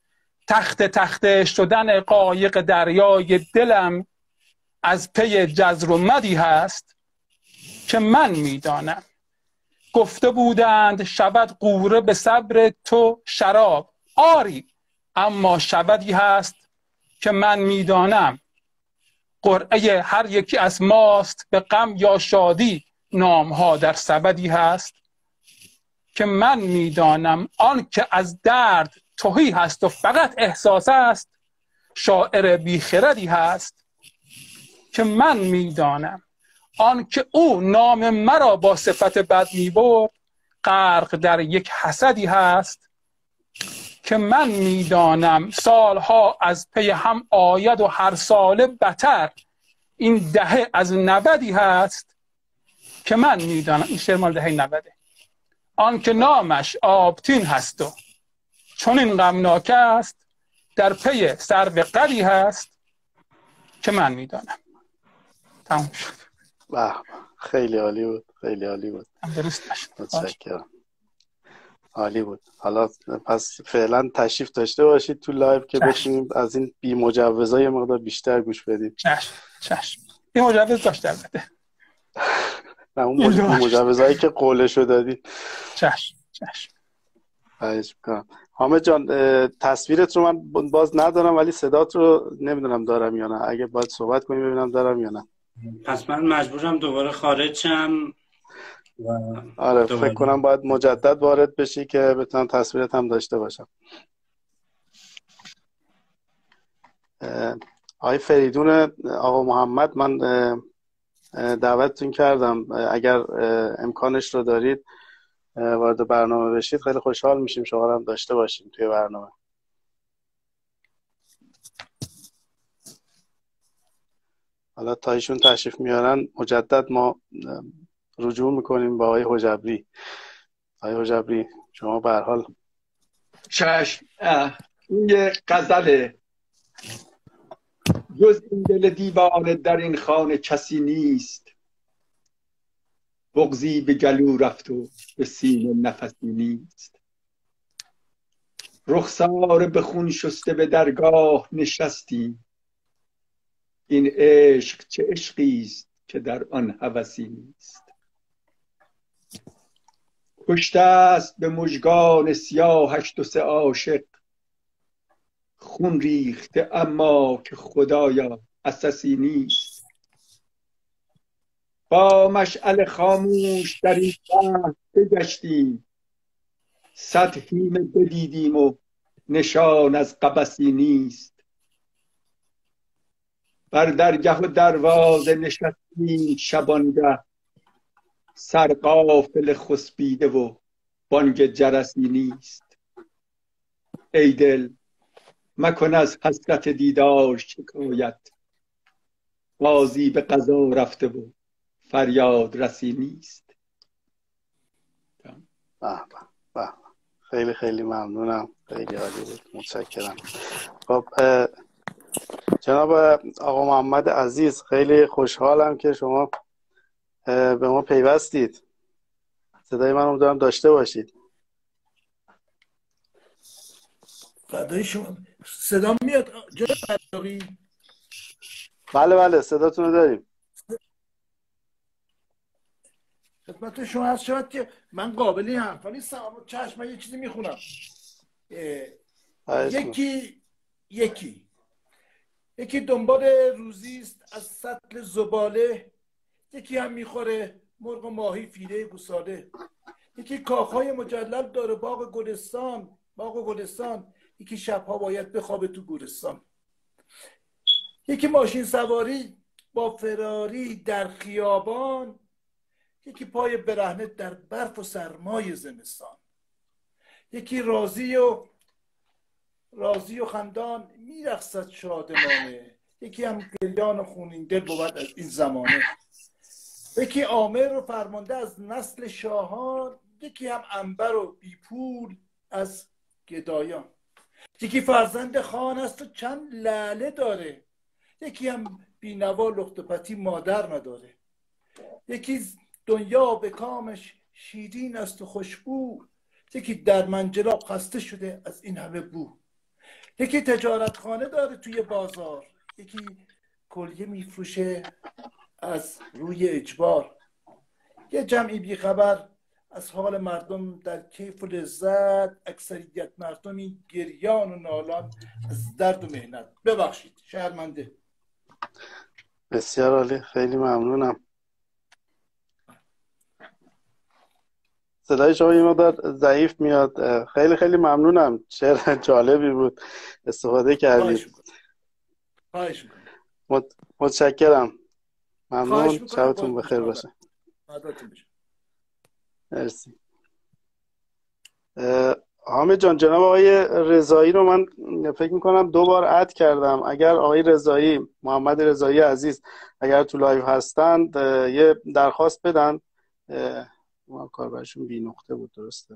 تخت شدن قایق دریای دلم از پی جزر و مدی هست که من میدانم. گفته بودند شود غوره به صبر تو شراب، آری اما شبدی هست که من میدانم. قرعه هر یکی از ماست به غم یا شادی، نامها در سبدی هست که من میدانم. آن که از درد تهی هست و فقط احساس است، شاعر بیخردی هست که من میدانم. آن که او نام مرا با صفت بد میبرد، غرق در یک حسدی هست که من میدانم. سالها از پی هم آید و هر ساله بتر، این دهه از 90 هست که من میدانم. این شعر مال دهه 90. آن که نامش آبتین هست و چون این غمناک است، در پی سرو قدی هست که من میدانم. تمام شد. به خیلی عالی بود، خیلی عالی بود. درست نشد. متشکرم، عالی بود. حالا پس فعلا تشریف داشته باشید تو لایو که بشینیم از این بی مجوزای مقدار بیشتر گوش بدیم. چشم. این مجوز داشت البته. نه اون مجوزایی که قولشو دادی. چشم. خواهش می‌کنم. حامد جان تصویرت رو من باز ندارم ولی صدات رو نمیدونم دارم یا نه. اگه باید صحبت کنیم ببینم دارم یا نه. پس من مجبورم دوباره خارج شم. آره فکر کنم باید مجدد وارد بشی که بتونم تصویرت هم داشته باشم. آقای فریدون آقا محمد، من دعوتتون کردم اگر امکانش رو دارید وارد برنامه بشید خیلی خوشحال میشیم شما رو هم داشته باشیم توی برنامه. حالا تا ایشون تشریف میارن مجدد ما رجوع میکنیم با آقای حجبری. آقای حجبری شما به هر حال چشم. این یه غزله. جز این دل دیوانه در این خانه کسی نیست، بغضی به گلو رفت و به سینه نفسی نیست. رخسار به خون شسته به درگاه نشستیم، این عشق چه عشقی است که در آن هوسی نیست. کشته است به مژگان سیاهش 2-3 عاشق، خون ریخته اما که خدایا اساسی نیست. با مشعل خاموش در این شهر بگشتیم، 100 هیمه بدیدیم و نشان از قبسی نیست. بر درگه و دروازه نشستیم شبانگه، سرقافل خسبیده و بانگ جرسی نیست. ای دل مکن از حسرت دیدار شکایت، قاضی به قضا رفته و فریاد رسی نیست. به به، خیلی خیلی ممنونم، خیلی عالی بود، متشکرم. خب جناب آقا محمد عزیز، خیلی خوشحالم که شما به ما پیوستید. صدای من امیدوارم داشته باشید. فدای شما. صدا میاد جناب عراقی؟ بله بله، صداتون رو داریم. خدمت شما هست شد که من قابلی حرفا نیستم، اما چشم من یه چیزی میخونم. یکی دنبال روزی است از سطل زباله، یکی هم میخوره مرغ و ماهی فیله گوساله. یکی کاخهای مجلل داره باغ و گلستان، یکی شبها باید بخوابه تو گورستان. یکی ماشین سواری با فراری در خیابان، یکی پای برهنه در برف و سرمای زمستان. یکی راضی و خندان میرقصد شادمانه، یکی هم گریان و خونین دل بود از این زمانه. یکی آمر و فرمانده از نسل شاهان، یکی هم عنبر و بیپول از گدایان. یکی فرزند خان است و چند لعله داره، یکی هم بینوا لختپتی مادر نداره. یکی دنیا به کامش شیرین است و خوشبو، یکی در منجلاب خسته شده از این همه بو. یکی تجارتخانه داره توی بازار، یکی کلیه میفروشه از روی اجبار. یه جمعی بیخبر از حال مردم در کیف و لذت، اکثریت مردمی گریان و نالان از درد و مهنت. ببخشید شرمنده. بسیار عالی، خیلی ممنونم. صدای شما یه مقدار ضعیف میاد. خیلی خیلی ممنونم، شعر جالبی بود، استفاده کردید. خواهش میکنم. متشکرم، ممنون. شبتون بخیر باشه. مرسی. حامد جان، جناب آقای رضایی رو من فکر میکنم 2 بار اد کردم. اگر آقای رضایی، محمد رضایی عزیز، اگر تو لایو هستند یه درخواست بدن. ما کار برشون بی نقطه بود. درسته،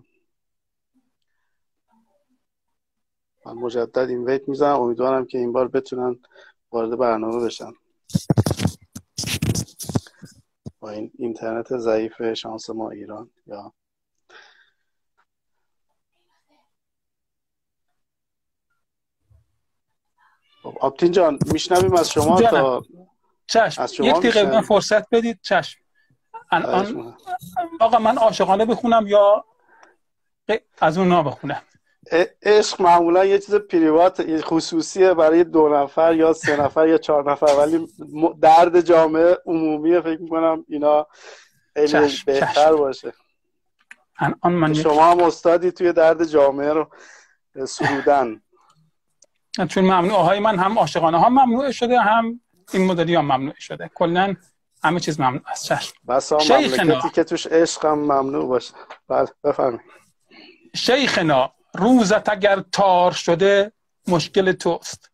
من مجدد اینوایت میزنم، امیدوارم که این بار بتونن وارد برنامه بشن. با این اینترنت ضعیف شانس ما ایران. یا آپتین جان میشنویم از شما تا چشم. از شما 1 دقیقه من فرصت بدید. چشم. الان آقا من عاشقانه بخونم یا از اونا بخونم؟ عشق معمولا یه چیز پریوات خصوصیه برای 2 نفر یا 3 نفر یا 4 نفر، ولی درد جامعه عمومیه. فکر میکنم اینا خیلی بهتر باشه. شما هم استادی توی درد جامعه رو سرودن. چون ممنوعهای من هم عاشقانه ها ممنوع شده، هم این مدلی ها ممنوع شده. کلا همه چیز ممنوع است. چشم. بسا مملکتی که توش عشق هم ممنوع باشه. بله بفرمایید. شیخنا روزت اگر تار شده مشکل توست.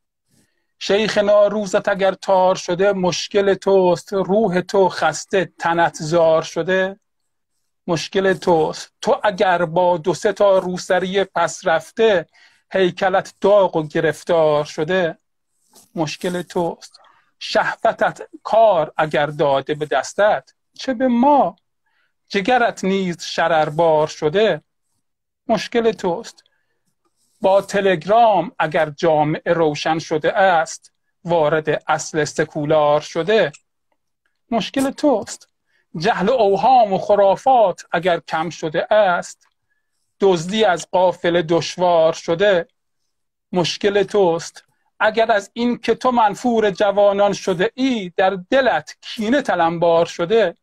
شیخنا روزت اگر تار شده مشکل توست. روح تو خسته تنت زار شده مشکل توست. تو اگر با 2-3 تا روسری پس رفته هیکلت داغ و گرفتار شده مشکل توست. شهوتت کار اگر داده به دستت چه به ما، جگرت نیز شرربار شده مشکل توست. با تلگرام اگر جامعه روشن شده است وارد اصل سکولار شده مشکل توست. جهل و اوهام و خرافات اگر کم شده است دزدی از قافله دشوار شده مشکل توست. اگر از این که تو منفور جوانان شده ای در دلت کینه تلمبار شده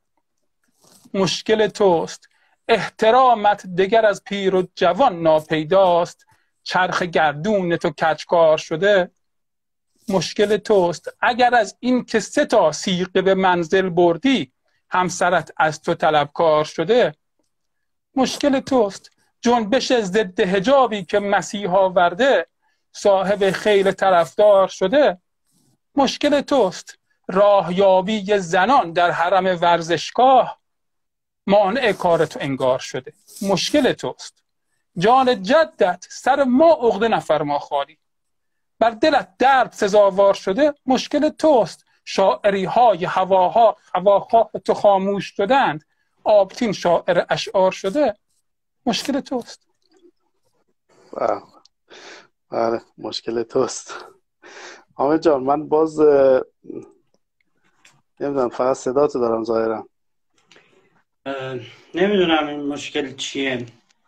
مشکل توست. احترامت دگر از پیر و جوان ناپیداست چرخ گردون تو کجکار شده مشکل توست. اگر از این که 3 تا سیغه به منزل بردی همسرت از تو طلبکار شده مشکل توست. جنبش ضد حجابی که مسیح آورده صاحب خیل طرفدار شده، مشکل توست. راهیابی زنان در حرم ورزشگاه مانع کار تو انگار شده، مشکل توست. جان جدت سر ما عقده نفرما خالی، بر دلت درد سزاوار شده، مشکل توست. شاعری های هواخواه تو خاموش شدند، آبتین شاعر اشعار شده، مشکل توست. بله مشکل توست. حامد جان من باز نمیدونم، فقط صدا تو دارم ظاهرا. نمیدونم این مشکل چیه.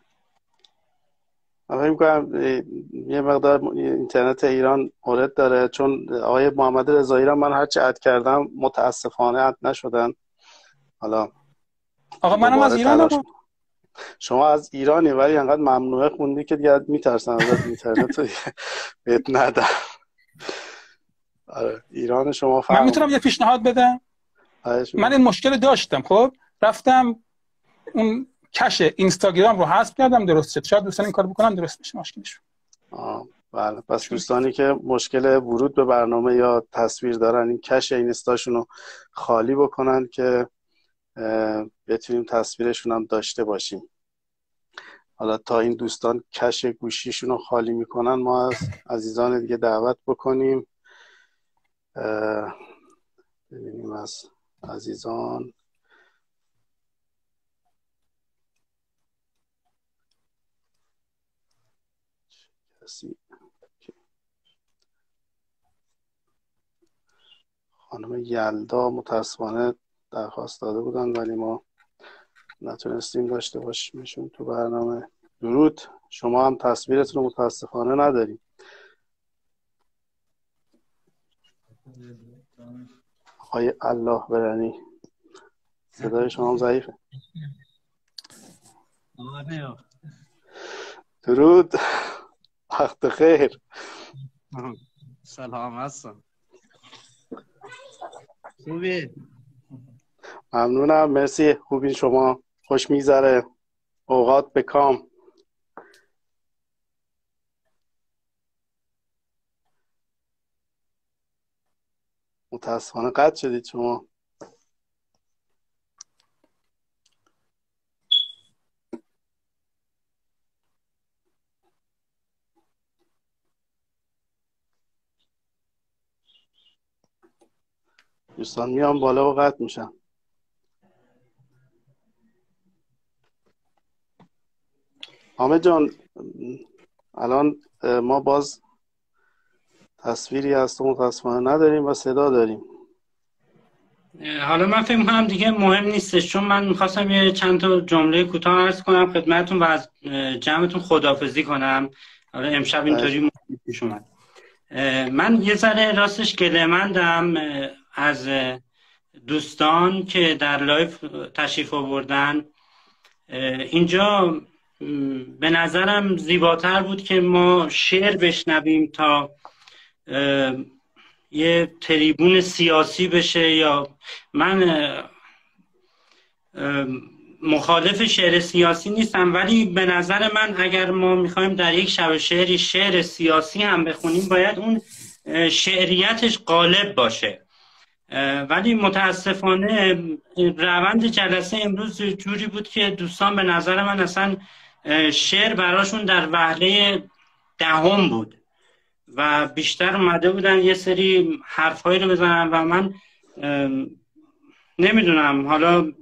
من فکر می‌کنم یه مقدار اینترنت ایران مورد داره، چون آقای محمد رضایی را من هرچی اد کردم متاسفانه اد نشدن. حالا آقا منم از ایرانم. شما از ایرانی ولی انقدر ممنوعه خوندی که دیگه میترسن از اینترنت رو بهت ندن. آره ایران شما فهم. من میتونم یه پیشنهاد بدم؟ من این مشکل داشتم، خب رفتم اون کش اینستاگرام رو حذف کردم، درست شد. شاید دوستان این کار بکنن درست بشه مشکلشون. بله پس دوستانی که مشکل ورود به برنامه یا تصویر دارن این کش اینستاشون رو خالی بکنن که بتونیم تصویرشون هم داشته باشیم. حالا تا این دوستان کش گوشیشون رو خالی میکنن ما از عزیزان دیگه دعوت بکنیم. ببینیم از عزیزان کسی. خانم یلدا متاسفانه درخواست داده بودن ولی ما نتونستیم داشته باشیمشون تو برنامه. درود، شما هم تصویرتون رو متاسفانه نداریم. آقای الله برنی صدای شما هم ضعیفه. درود، وقت خیر. سلام هستم. خوبی؟ ممنونم، مرسی. خوبین شما؟ خوش میگذره؟ اوقات به کام؟ متاسفانه قطع شدید شما. دوستان میان بالا و قطع میشن. حامد جان الان ما باز تصویری از تو متاسفانه نداریم و صدا داریم. حالا من فکر می‌کنم دیگه مهم نیستش، چون من می‌خواستم یه چند تا جمله کوتاه عرض کنم خدمتتون و از جمعتون خداحافظی کنم. حالا امشب اینطوری پیش اومد. من یه ذره راستش گله‌مندم از دوستان که در لایف تشریف آوردن. اینجا به نظرم زیباتر بود که ما شعر بشنویم تا یه تریبون سیاسی بشه. یا من مخالف شعر سیاسی نیستم، ولی به نظر من اگر ما میخوایم در یک شب شعری شعر سیاسی هم بخونیم باید اون شعریتش غالب باشه. ولی متاسفانه روند جلسه امروز جوری بود که دوستان به نظر من اصلا شعر براشون در وهله دهم بود و بیشتر اومده بودن یه سری حرفایی رو بزنن و من نمیدونم. حالا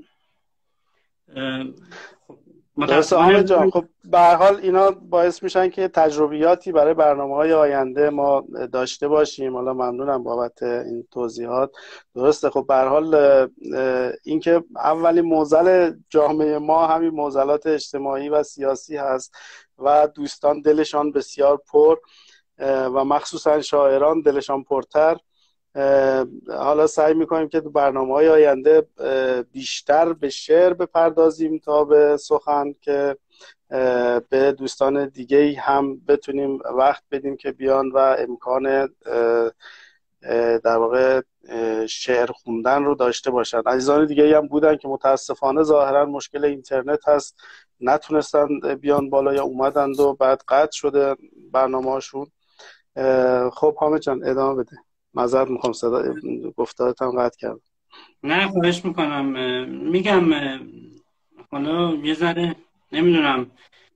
درسته حامد جان. خب به هر حال اینا باعث میشن که تجربیاتی برای برنامه‌های آینده ما داشته باشیم. حالا ممنونم بابت این توضیحات. درسته. خب به هر حال اینکه اولین معضل جامعه ما همین معضلات اجتماعی و سیاسی هست و دوستان دلشان بسیار پر و مخصوصا شاعران دلشان پرتر. حالا سعی میکنیم که تو برنامه‌های آینده بیشتر به شعر بپردازیم تا به سخن، که به دوستان دیگه هم بتونیم وقت بدیم که بیان و امکان در واقع شعر خوندن رو داشته باشن. عزیزان دیگه هم بودن که متاسفانه ظاهرا مشکل اینترنت هست نتونستن بیان بالا یا اومدند و بعد قطع شده برنامه‌هاشون. خب حامد جان ادامه بده. معذرت میخوام صدا گفتارتم قطع کردم. نه خواهش میکنم. میگم حالا یه ذره نمیدونم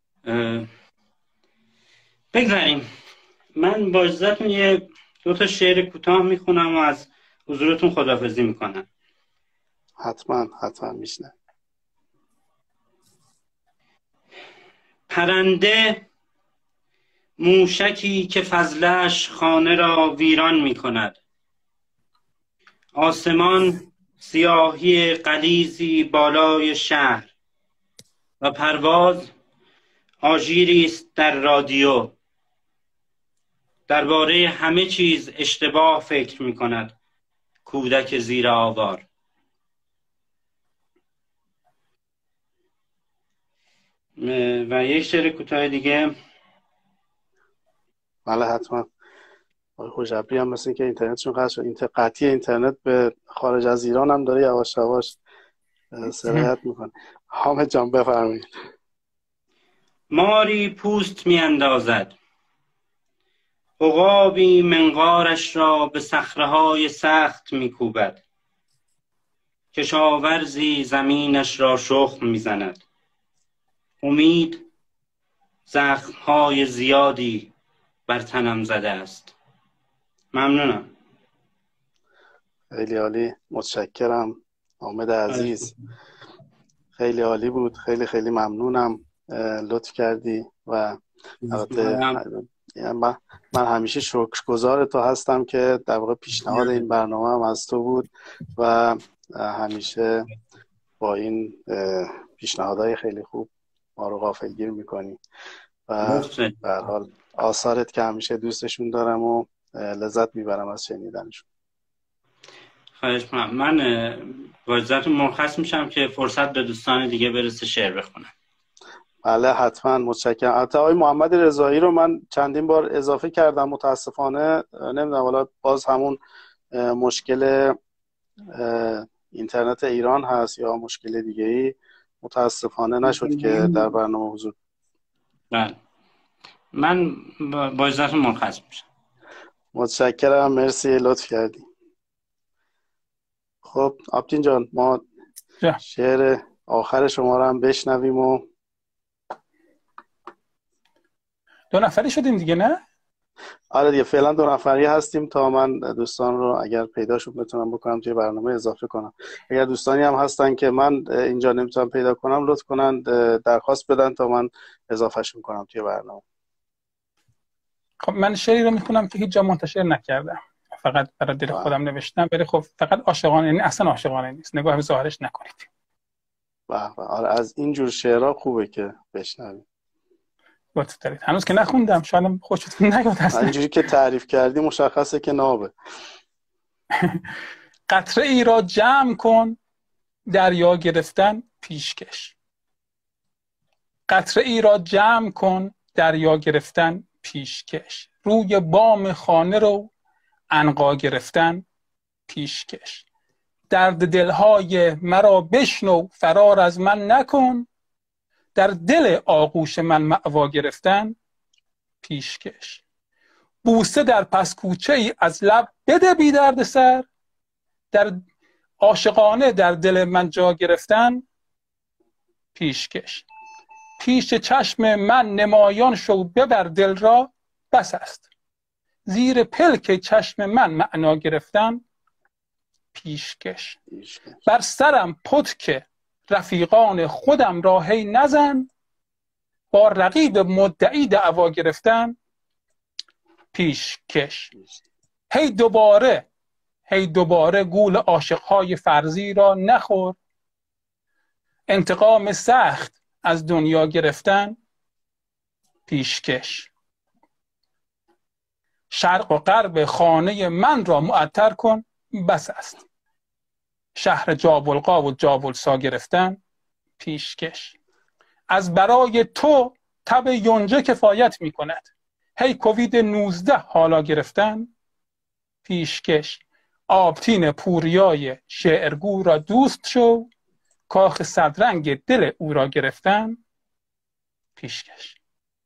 بگذاریم. من با اجازهتون یه 2 تا شعر کوتاه میخونم و از حضورتون خداحافظی میکنم. حتما میشنم. پرنده موشکی که فضلش خانه را ویران میکند، آسمان سیاهی غلیظی بالای شهر و پرواز آژیری است در رادیو. درباره همه چیز اشتباه فکر می کند کودک زیر آوار. و یک شعر کوتاه دیگه. بله حتما. خوشبری هم مثل که اینترنتشون قطع شد. قطعی اینترنت به خارج از ایران هم داره یواش یواش سرایت میکنه. حامد جان بفرمایید. ماری پوست می اندازد، عقابی منقارش را به صخره‌های سخت می‌کوبد، کشاورزی زمینش را شخم می‌زند. امید زخم‌های زیادی بر تنم زده است. ممنونم. خیلی عالی، متشکرم حامد عزیز. خیلی عالی بود. خیلی ممنونم لطف کردی. و البته من همیشه شکرگزار تو هستم که در واقع پیشنهاد این برنامه هم از تو بود و همیشه با این پیشنهادهای خیلی خوب ما رو غافلگیر میکنی و به هر حال آثارت که همیشه دوستشون دارم و لذت میبرم از شنیدنشون. خواهش می‌کنم. من با اجازهتون مرخص میشم که فرصت به دوستان دیگه برسه شعر بخونم. بله حتما، متشکرم. حتی آقای محمد رضایی رو من چندین بار اضافه کردم، متاسفانه نمیدونم حالا باز همون مشکل اینترنت ایران هست یا مشکل دیگه ای متاسفانه نشد که در برنامه حضور. بله من با اجازهتون مرخص میشم. متشکرم، مرسی، لطف کردی. خب آبتین جان ما شعر آخر شما رو هم بشنویم و 2 نفری شدیم دیگه نه؟ آره دیگه فعلا 2 نفری هستیم تا من دوستان رو اگر پیداشون بتونم بکنم توی برنامه اضافه کنم. اگر دوستانی هم هستن که من اینجا نمیتونم پیدا کنم لطف کنن درخواست بدن تا من اضافهشون کنم توی برنامه. خب من شعری رو میخونم که هیچ جا منتشر نکردم، فقط برای دل خودم نوشتم، ولی خب فقط عاشقانه، یعنی اصلا عاشقانه نیست، نگاه به ظاهرش نکنید. آره از اینجور شعرها خوبه که بشنوید. لطف دارید. هنوز که نخوندم، شاید خوشتون نیاد. اصلا اینجوری که تعریف کردی مشخصه که نابه. قطره ای را جمع کن دریا گرفتن پیشکش. قطره ای را جمع کن دریا گرفتن پیشکش. روی بام خانه رو عنقا گرفتن پیشکش. درد دلهای مرا بشنو فرار از من نکن. در دل آغوش من مأوا گرفتن پیشکش. بوسه در پس کوچه ای از لب بده بی درد سر. در عاشقانه در دل من جا گرفتن پیشکش. پیش چشم من نمایان شو ببر دل را بس است. زیر پلک چشم من معنا گرفتن پیشکش. بر سرم پتک رفیقان خودم را هی نزن. با رقیب مدعی دعوا گرفتن پیشکش. هی دوباره گول عاشقهای فرضی را نخور. انتقام سخت از دنیا گرفتن پیشکش. شرق و غرب خانه من را معطر کن بس است. شهر جابلقا و جابلسا گرفتن پیشکش. از برای تو تب یونجه کفایت می کند. هی کووید 19 حالا گرفتن پیشکش. آبتین پوریای شعرگو را دوست شو، کاخ صدرنگ دل او را گرفتن پیشکش.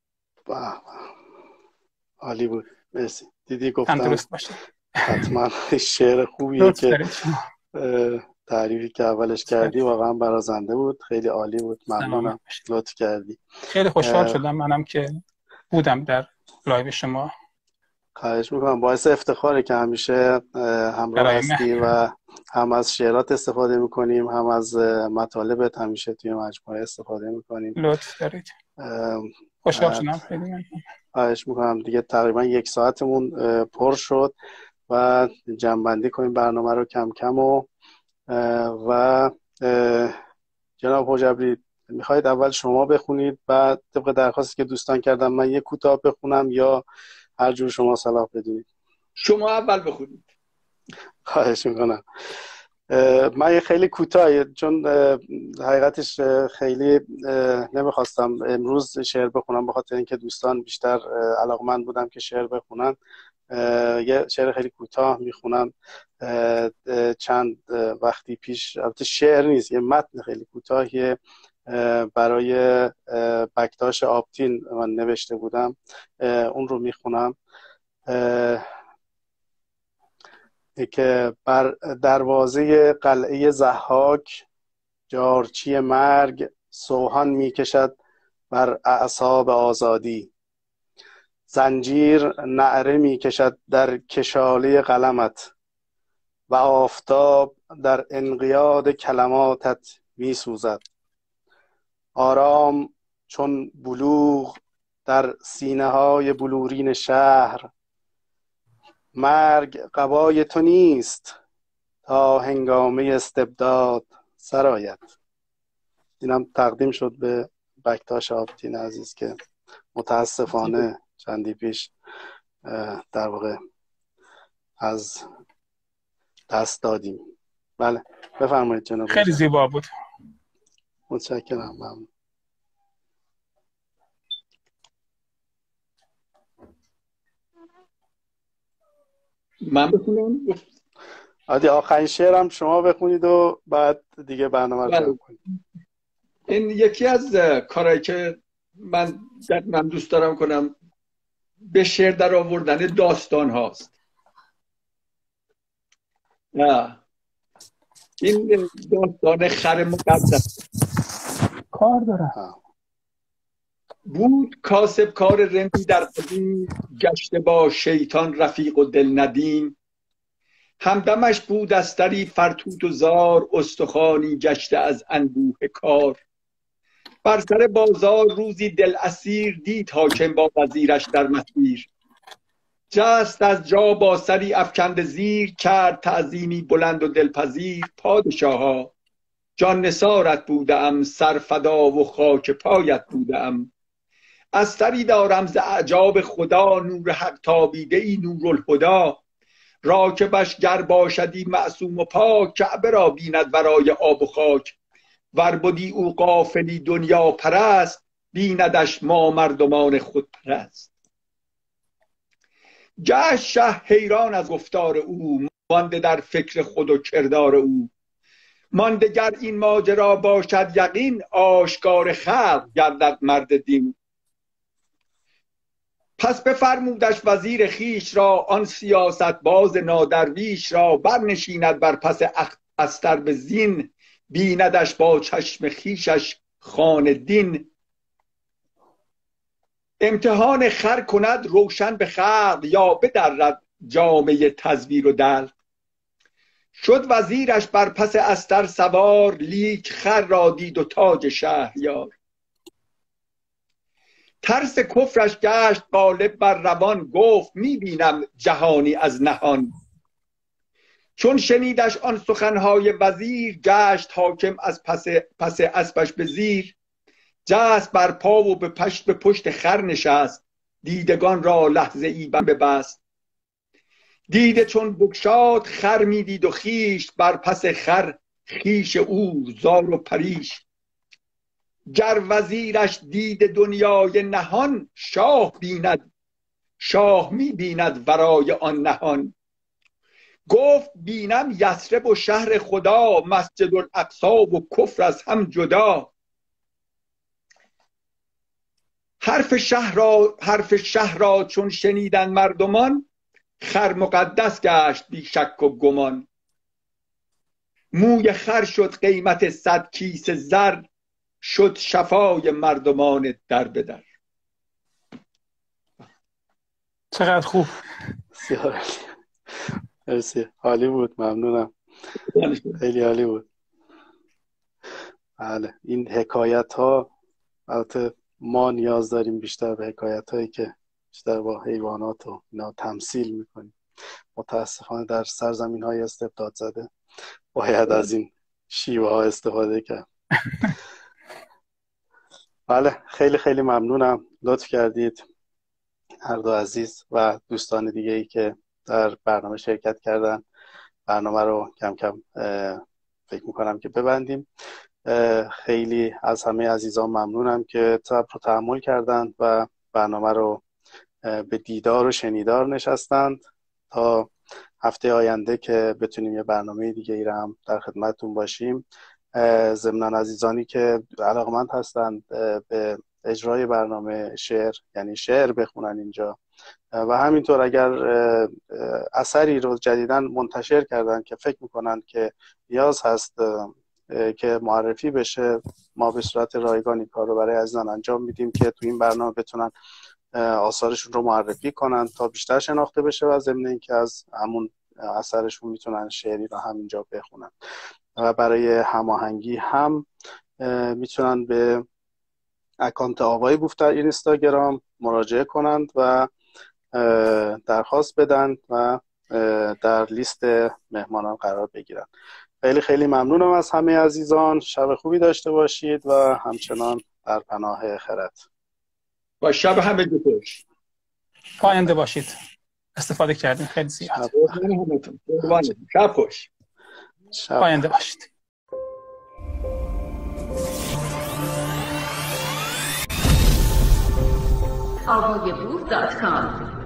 عالی بود، مرسی. دیدی گفتم تندرست باشه. حتما شعر خوبیه که تعریفی که اولش کردی واقعا برازنده بود، خیلی عالی بود، ممنونم لطف کردی. خیلی خوشحال شدم منم که بودم در لایو شما. خواهش میکنم، باعث افتخاره که همیشه همراه هستی و هم از شعرات استفاده میکنیم، هم از مطالبت همیشه توی مجموعه استفاده میکنیم. لطف دارید. خوشحال شدم خیلی. خواهش میکنم. دیگه تقریبا 1 ساعتمون پر شد و جمع‌بندی کنیم برنامه رو کم کم و جناب حجبری میخواید اول شما بخونید بعد طبق درخواستی که دوستان کردم من یه کوتاه بخونم یا هر جور شما صلاح بدونید؟ شما اول بخونید. خواهش میکنم. من یه خیلی کوتاه، چون حقیقتش خیلی نمیخواستم امروز شعر بخونم به خاطر اینکه دوستان بیشتر علاقمند بودم که شعر بخونن. یه شعر خیلی کوتاه میخونم. چند وقتی پیش، البته شعر نیست، یه متن خیلی کوتاهیه برای بکتاش آبتین من نوشته بودم، اون رو میخونم که بر دروازه قلعه ضحاک جارچی مرگ سوهان میکشد بر اعصاب آزادی، زنجیر نعره میکشد در کشاله قلمت و آفتاب در انقیاد کلماتت میسوزد. آرام چون بلوغ در سینه های بلورین شهر، مرگ قبای تو نیست تا هنگامه استبداد سرآید. اینم تقدیم شد به بکتاش آبتین عزیز که متاسفانه چندی پیش در واقع از دست دادیم. بله بفرمایید جناب. خیلی زیبا بود. متشکرم. ممنون. من بخونم؟ عادی آخرین شعرم شما بخونید و بعد دیگه برنامه رو جمع کنید. این یکی از کارهایی که من دوست دارم کنم به شعر در آوردن داستان هاست. این داستان خر مقدس کار دارم. بود کاسب کار رندی در قدیم، گشته با شیطان رفیق و دل ندیم. همدمش بود استری فرتوت و زار، استخوانی گشته از انبوه کار. بر سر بازار روزی دل اسیر، دید حاکم با وزیرش در مسیر. جست از جا با سری افکند زیر، کرد تعظیمی بلند و دلپذیر. پادشاها جان نثارت بودم، سرفدا و خاک پایت بودم. از سری دارم ز اعجاب خدا، نور حق تابیده ای نورالهدی. راکبش گر باشدی معصوم و پاک، کعبه را بیند ورای آب و خاک. ور بدی او غافلی دنیا پرست، بیندش ما مردمان خود پرست. گشت شه حیران از گفتار او، مانده در فکر خود و کردار او. مانده گر این ماجرا باشد یقین، آشکار خلق گردد مرد دین. پس بفرمودش وزیر خیش را، آن سیاست باز نادرویش را. برنشیند بر پس استر به زین، بیندش با چشم خیشش خان دین. امتحان خر کند روشن به خلق، یا بدرد جامه تزویر و دلق. شد وزیرش بر پس استر سوار، لیک خر را دید و تاج شهریار. ترس کفرش گشت غالب بر روان، گفت میبینم جهانی از نهان. چون شنیدش آن سخنهای وزیر، گشت حاکم از پس اسبش به زیر. جست بر پا و به پشت خر نشست، دیدگان را لحظه ای ببست. دیده چون بگشاد خر میدید و خیش، بر پس خر خیش او زار و پریش. گر وزیرش دید دنیای نهان، شاه بیند شاه می بیند ورای آن نهان. گفت بینم یثرب و شهر خدا، مسجد الاقصی و کفر از هم جدا. حرف شهر را چون شنیدن مردمان، خر مقدس گشت بی شک و گمان. موی خر شد قیمت 100 کیسه زر، شد شفای مردمان در به در. چقدر خوب. مرسی، عالی بود، ممنونم، خیلی عالی بود. بله، این حکایت ها، البته ما نیاز داریم بیشتر به حکایت هایی که بیشتر با حیوانات و اینا تمثیل میکنیم. متاسفانه در سرزمین های استبداد زده باید از این شیوه ها استفاده کرد. بله، خیلی خیلی ممنونم، لطف کردید هر دو عزیز و دوستان دیگه ای که در برنامه شرکت کردن. برنامه رو کم کم فکر میکنم که ببندیم. خیلی از همه عزیزان ممنونم که صبر و تحمل کردند و برنامه رو به دیدار و شنیدار نشستند. تا هفته آینده که بتونیم یه برنامه دیگه ای رو هم در خدمتتون باشیم. ضمناً عزیزانی که علاقمند هستند به اجرای برنامه شعر، یعنی شعر بخونن اینجا، و همینطور اگر اثری رو جدیداً منتشر کردن که فکر میکنن که نیاز هست که معرفی بشه، ما به صورت رایگانی کار رو برای عزیزان انجام میدیم که تو این برنامه بتونن آثارشون رو معرفی کنن تا بیشتر شناخته بشه و ضمن اینکه از همون اثرشون میتونن شعری رو همینجا بخونن. و برای هماهنگی هم میتونن به اکانت آقای بوف در اینستاگرام مراجعه کنند و درخواست بدن و در لیست مهمانان قرار بگیرن. خیلی خیلی ممنونم از همه عزیزان. شب خوبی داشته باشید و همچنان در پناه خرد. با شب همه خوش. پاینده باشید. استفاده کردیم خیلی زیاد. شب خوش. پاینده باشید. آقایبوف.com